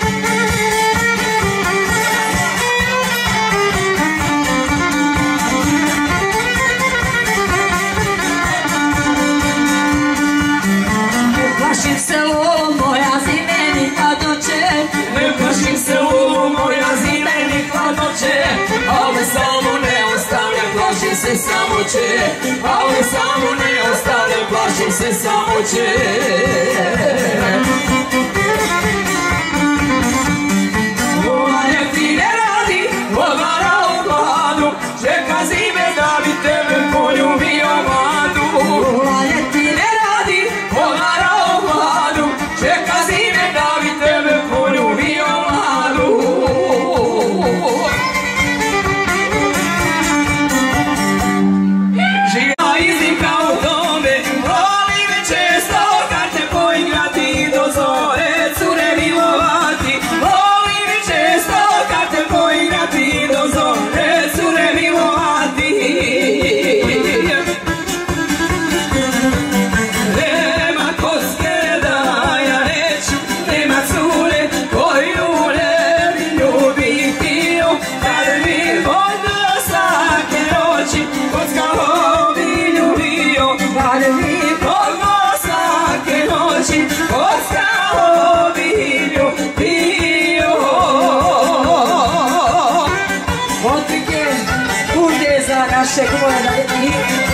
Speaker 3: plašim se ovo, moja zimeni hladoće.
Speaker 2: Ne plašim se ovo, moja zimeni hladoće. Ali samo ne ostavljam, plašim se samoće. Ali samo ne ostavljam, plašim se samoće. Ova ljeti ne radi, odmara u hladu. Čeka zime da bi tebe poljubio vladu.
Speaker 3: Ova ljeti ne radi,
Speaker 2: odmara u hladu. Čeka zime da bi tebe poljubio vladu. Živa iznimka u tome, voli me često kad te poigrati do zore, cure milovati. Voli me često kad te poigrati do zore, cure milovati. Nema koske da ja neću, nema cure koju ne bi ljubi htio. Kad mi voda svake noći kockao bi ljubio. Kad mi voda svake noći kockao bi ljubio.
Speaker 3: Otrike, kude za našeg voda i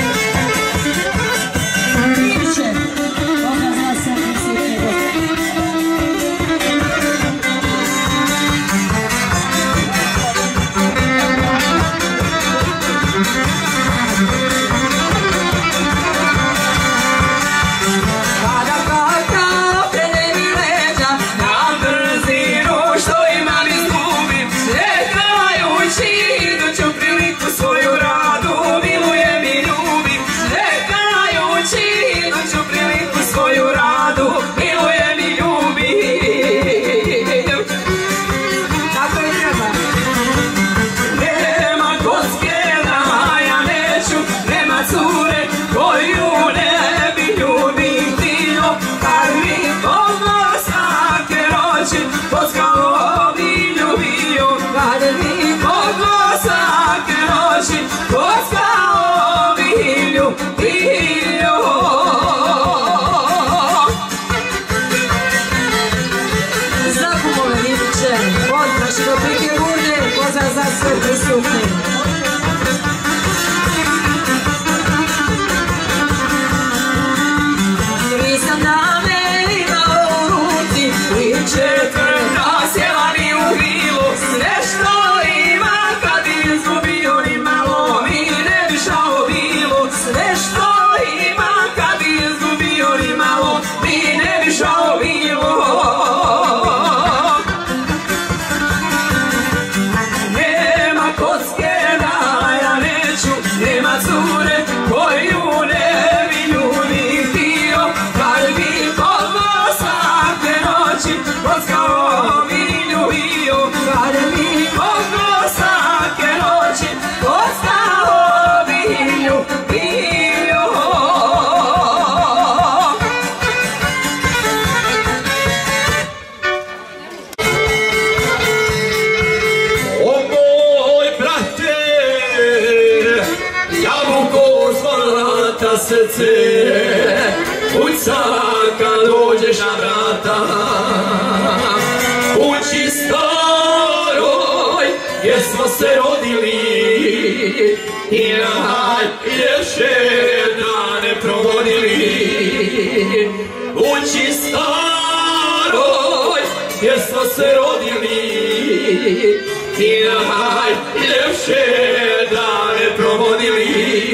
Speaker 3: Biće, ona zna se prisutnije.
Speaker 2: Kada kaka krene mi leđa, na brzinu što imam izgubim. Čekajući iduću priliku svoju radu, miluje mi ljubim. Čekajući iduću priliku svoju radu, miluje mi ljubim.
Speaker 3: Tako i treba.
Speaker 2: Nema koske da ja neću, nema cure koju ne bi ljubim htio. Kad mi pomno svake noći kockao bi ljubio. Kad mi pomno svake noći kockao bi ljubio.
Speaker 3: Za kumove iduće, od naše rubrike Burde, pozdrav za sve prisutne. Nisam da me imao u ruci,
Speaker 2: I četvrta sjela mi u krilu. Sve što ima kad bi izgubio ni malo mi ne bi žao bilo. Sve što ima kad bi izgubio ni malo mi ne bi žao bilo. Nema koske da ja neću, nema cure koju ne bi ljubim htio. Kad bi pomno svake noći kockao bi ljubio. Kad bi pomno svake noći kockao bi ljubio.
Speaker 1: O moj brate, jabuko zlata srce, kuca kad dođeš na vrata. Kući staroj, gdje smo se rodili, i najljepše dane
Speaker 2: kući staroj gdje smo se rodili i najljepše dane provodili.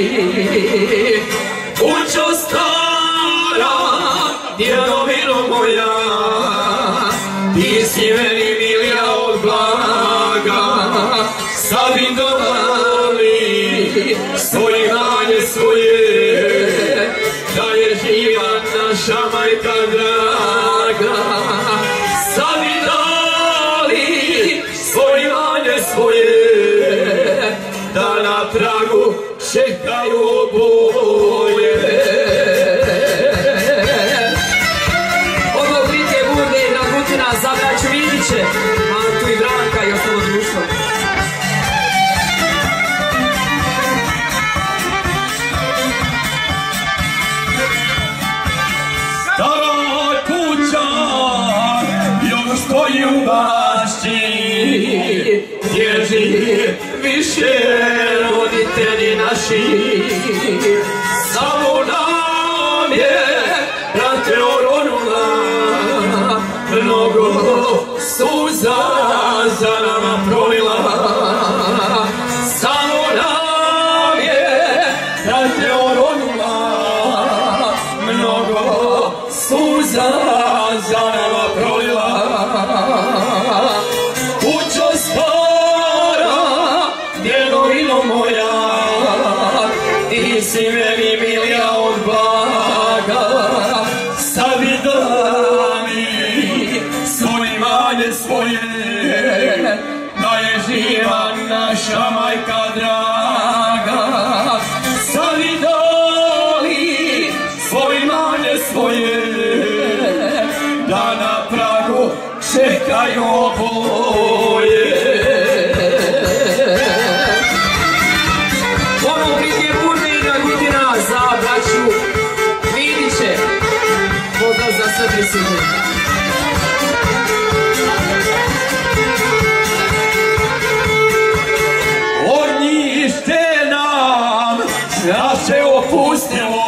Speaker 2: Kućo stara, djedovino moja, ti si meni milija od blaga, sad bi dovali svoje imanje svoje, da je živa naša majka draga. Sad bi dali svoje imanje svoje, da na pragu čekaju oboje.
Speaker 3: Od Oblike Burde i Dragutina za braću Vidiće, Antu i Branka i ostalo društvo.
Speaker 1: Stara kuća još stoji u bašći, gdje živi više roditelji naši. Samo nam je, brate, oronula, mnogo suza za nama prolila. Samo nam je, brate, oronula, mnogo suza za nama prolila. Kućo stara, djedovino moja, ti si meni milija od blaga, sad bi dali svoje imanje svoje, da je živa naša majka draga. Sad bi dali svoje imanje svoje, da na pragu čekaju oboje.
Speaker 3: Od Oblike Burde i Dragutina za braću Vidiće, pozdrav za sve prisutne.
Speaker 1: Od njih ste nam naše opustilo,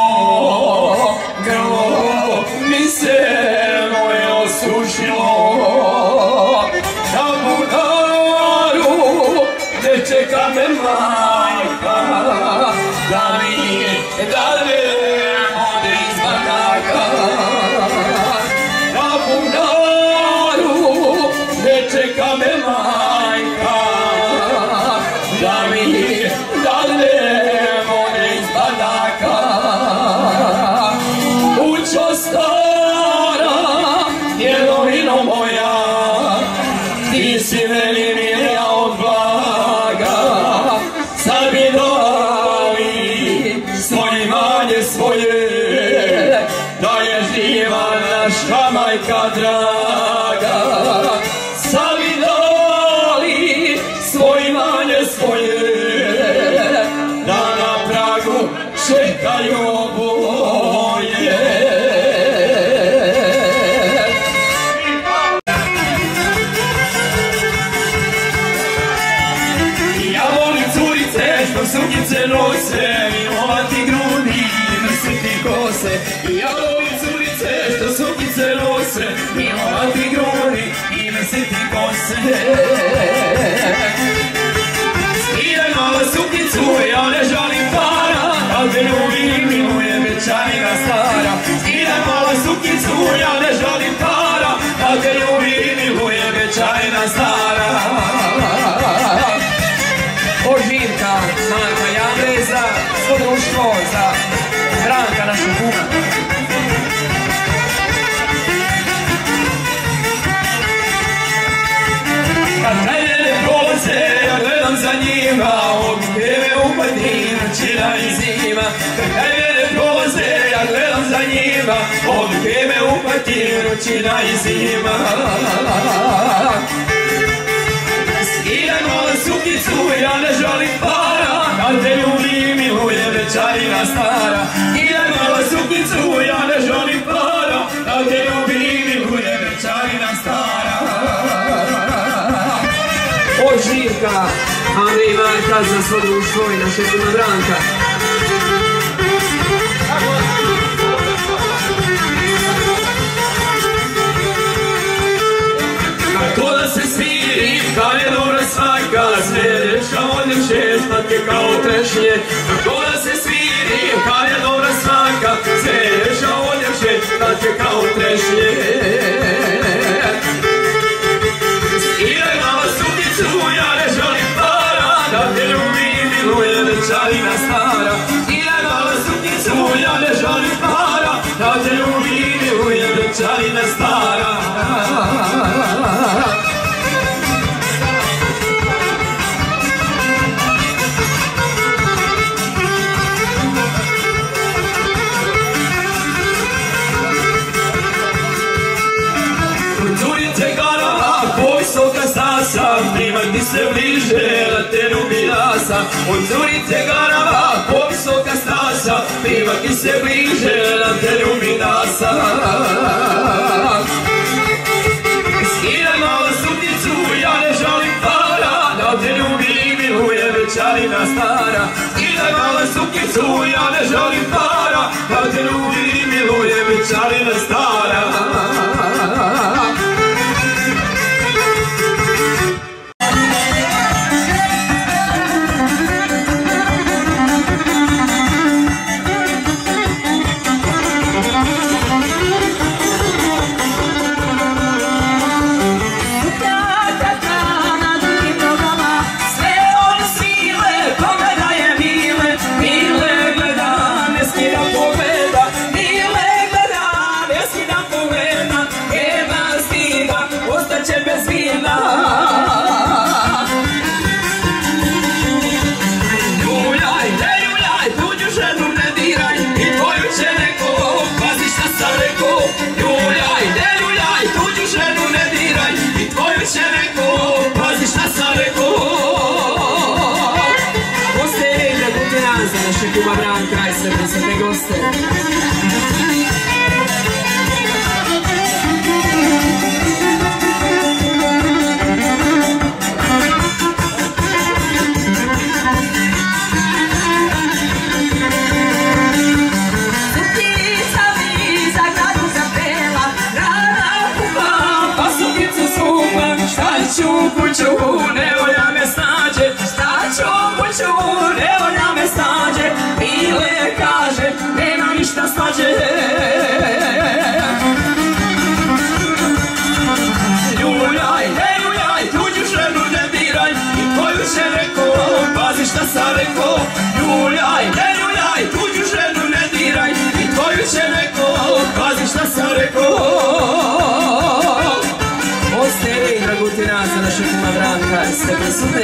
Speaker 1: grlo mi se moje osušilo. Na bunaru ne čeka me majka, da mi dadem ode iz baraka. Na bunaru ne čeka me majka, da mi dadem ode iz baraka. Kućo stara, djedovino moja, ti si meni milija od blaga, sad bi dali svoje imanje svoje, da je živa naša majka draga. Sad bi dali svoje imanje svoje, da na pragu čekaju oboje. Sukice nose, milovati grudi, mrsiti kose. Ja volim curice što sukice nose, milovati grudi i mrsiti kose. Skidaj malo sukicu, ja ne žalim para, al te ljubim, miluje večarina stara. Skidaj malo sukicu, ja ne žalim para, al te ljubim, miluje večarina stara.
Speaker 3: Oživka, Marka i Andrej za svo društvo, za Branka našu kuma.
Speaker 1: Kad kraj mene prolaze, ja gledam za njima, odluke me upati, noćina i zima. Kad kraj mene prolaze, ja gledam za njima, odluke me upati, noćina i zima. Skidaj malo sukicu, ja ne žalim para, kad te ljubim, miluje večarina stara. Skidaj malo sukicu, ja ne žalim para, kad te ljubim, miluje večarina stara.
Speaker 3: Oživka, Andrej i Marka za svo društvo i naše kuma Branka.
Speaker 1: kao trešnje, dobra se sviri, kad je dobra svaka, Seša odješe, kad je kao trešnje. Skiraj mala suknicu, ja ne želim para, da te ljubim, miluje večarina stara. Skiraj mala suknicu, ja ne želim para, da te ljubim, miluje večarina stara. Primak ti se bliže, da te ljubi jasa. Od curice garava, povisoka stasa, primak ti se bliže, da te ljubi jasa. Skidaj malo suknicu, ja ne žalim para, da te ljubi miluje večarina stara. Skidaj malo suknicu, ja ne žalim para, da te ljubi miluje večarina stara.
Speaker 2: Kuba Branka i sve prisutne goste.
Speaker 3: Sukica mi za gradu zapela, rana kupa,
Speaker 2: Pa sukicu sumam, šta ću kuću, ne volja me snađe.
Speaker 3: šta ću kuću, ne volja me snađe,
Speaker 2: Mile kaže, nema ništa slađe. Ljuljaj, ne ljuljaj, tuđu ženu ne diraj, i tvoju će neko, pazi šta sam rekao. Ljuljaj, ne ljuljaj, tuđu ženu ne diraj, i tvoju će neko, pazi šta sam rekao. Ostaje i Dragutina za naša Kuba Branka i sve prisutne.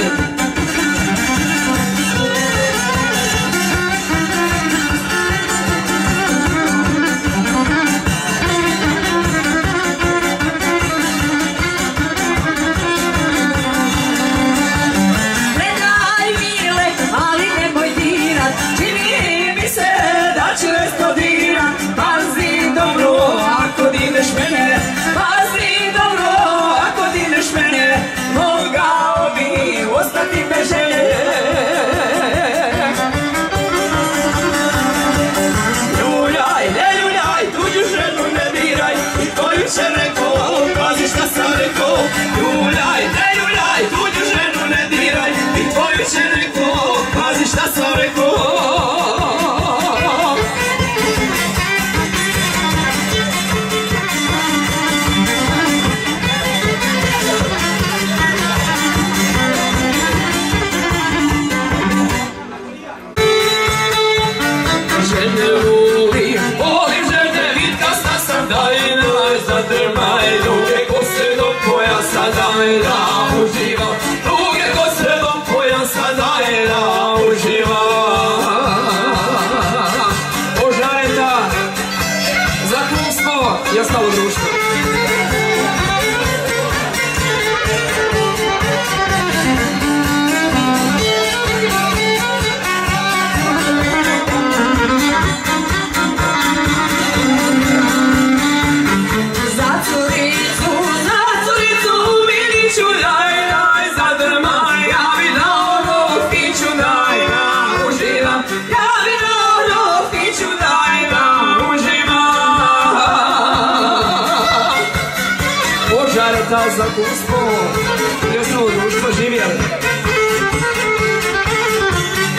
Speaker 3: gledaj mile, ali nemoj dirat, čini mi se da ću eksplodirat.
Speaker 2: Pazi dobro, ako dineš mene, pazi dobro, ako dineš mene, mogao bi ostati bez želje. Ljuljaj, ne ljuljaj, tuđu ženu ne diraj, i tvoju će neko, pazi šta sam rekao. Ljuljaj, ne ljuljaj, tuđu ženu ne diraj, i tvoju će neko, pazi šta sam rekao. Žene volim, volim žene, vitkasta sam, daj naj zadrmaj, duge kose do pojasa, daj da uživam, duge kose do pojasa, daj da uživam. Požareta za klubstvo i ostalo društvo.
Speaker 3: Za curicu,
Speaker 2: Za curicu Miliću, daj, daj, zadrmaj, ja bi dao noktiću, daj, da uživam, ja bi dao noktiću, daj, da uživam. Požareta za klubstvo i ostalo društvo, živjeli.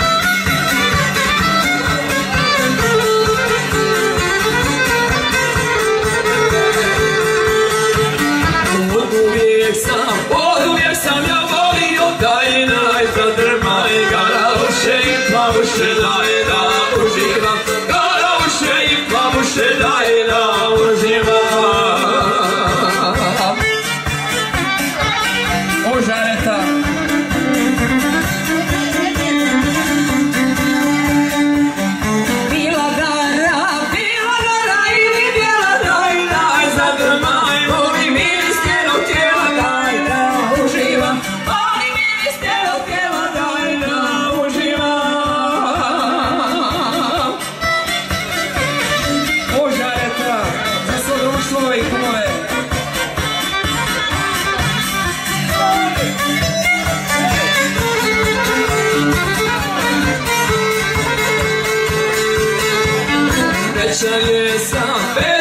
Speaker 2: uvijek sam, od uvijek sam ja volio, daj naj zadrmaj, garauše i plavuše, daj da uživam, garauše i plavuše, daj da uživam. Užareta.
Speaker 3: Bila gara, bila gara ili bijela, daj, daj, zadrmaj, voli miris njenog tijela, daj da uživam, voli miris njenog tijela, daj da uživam.
Speaker 2: Užareta, za svo društvo i kumove. Večer je sam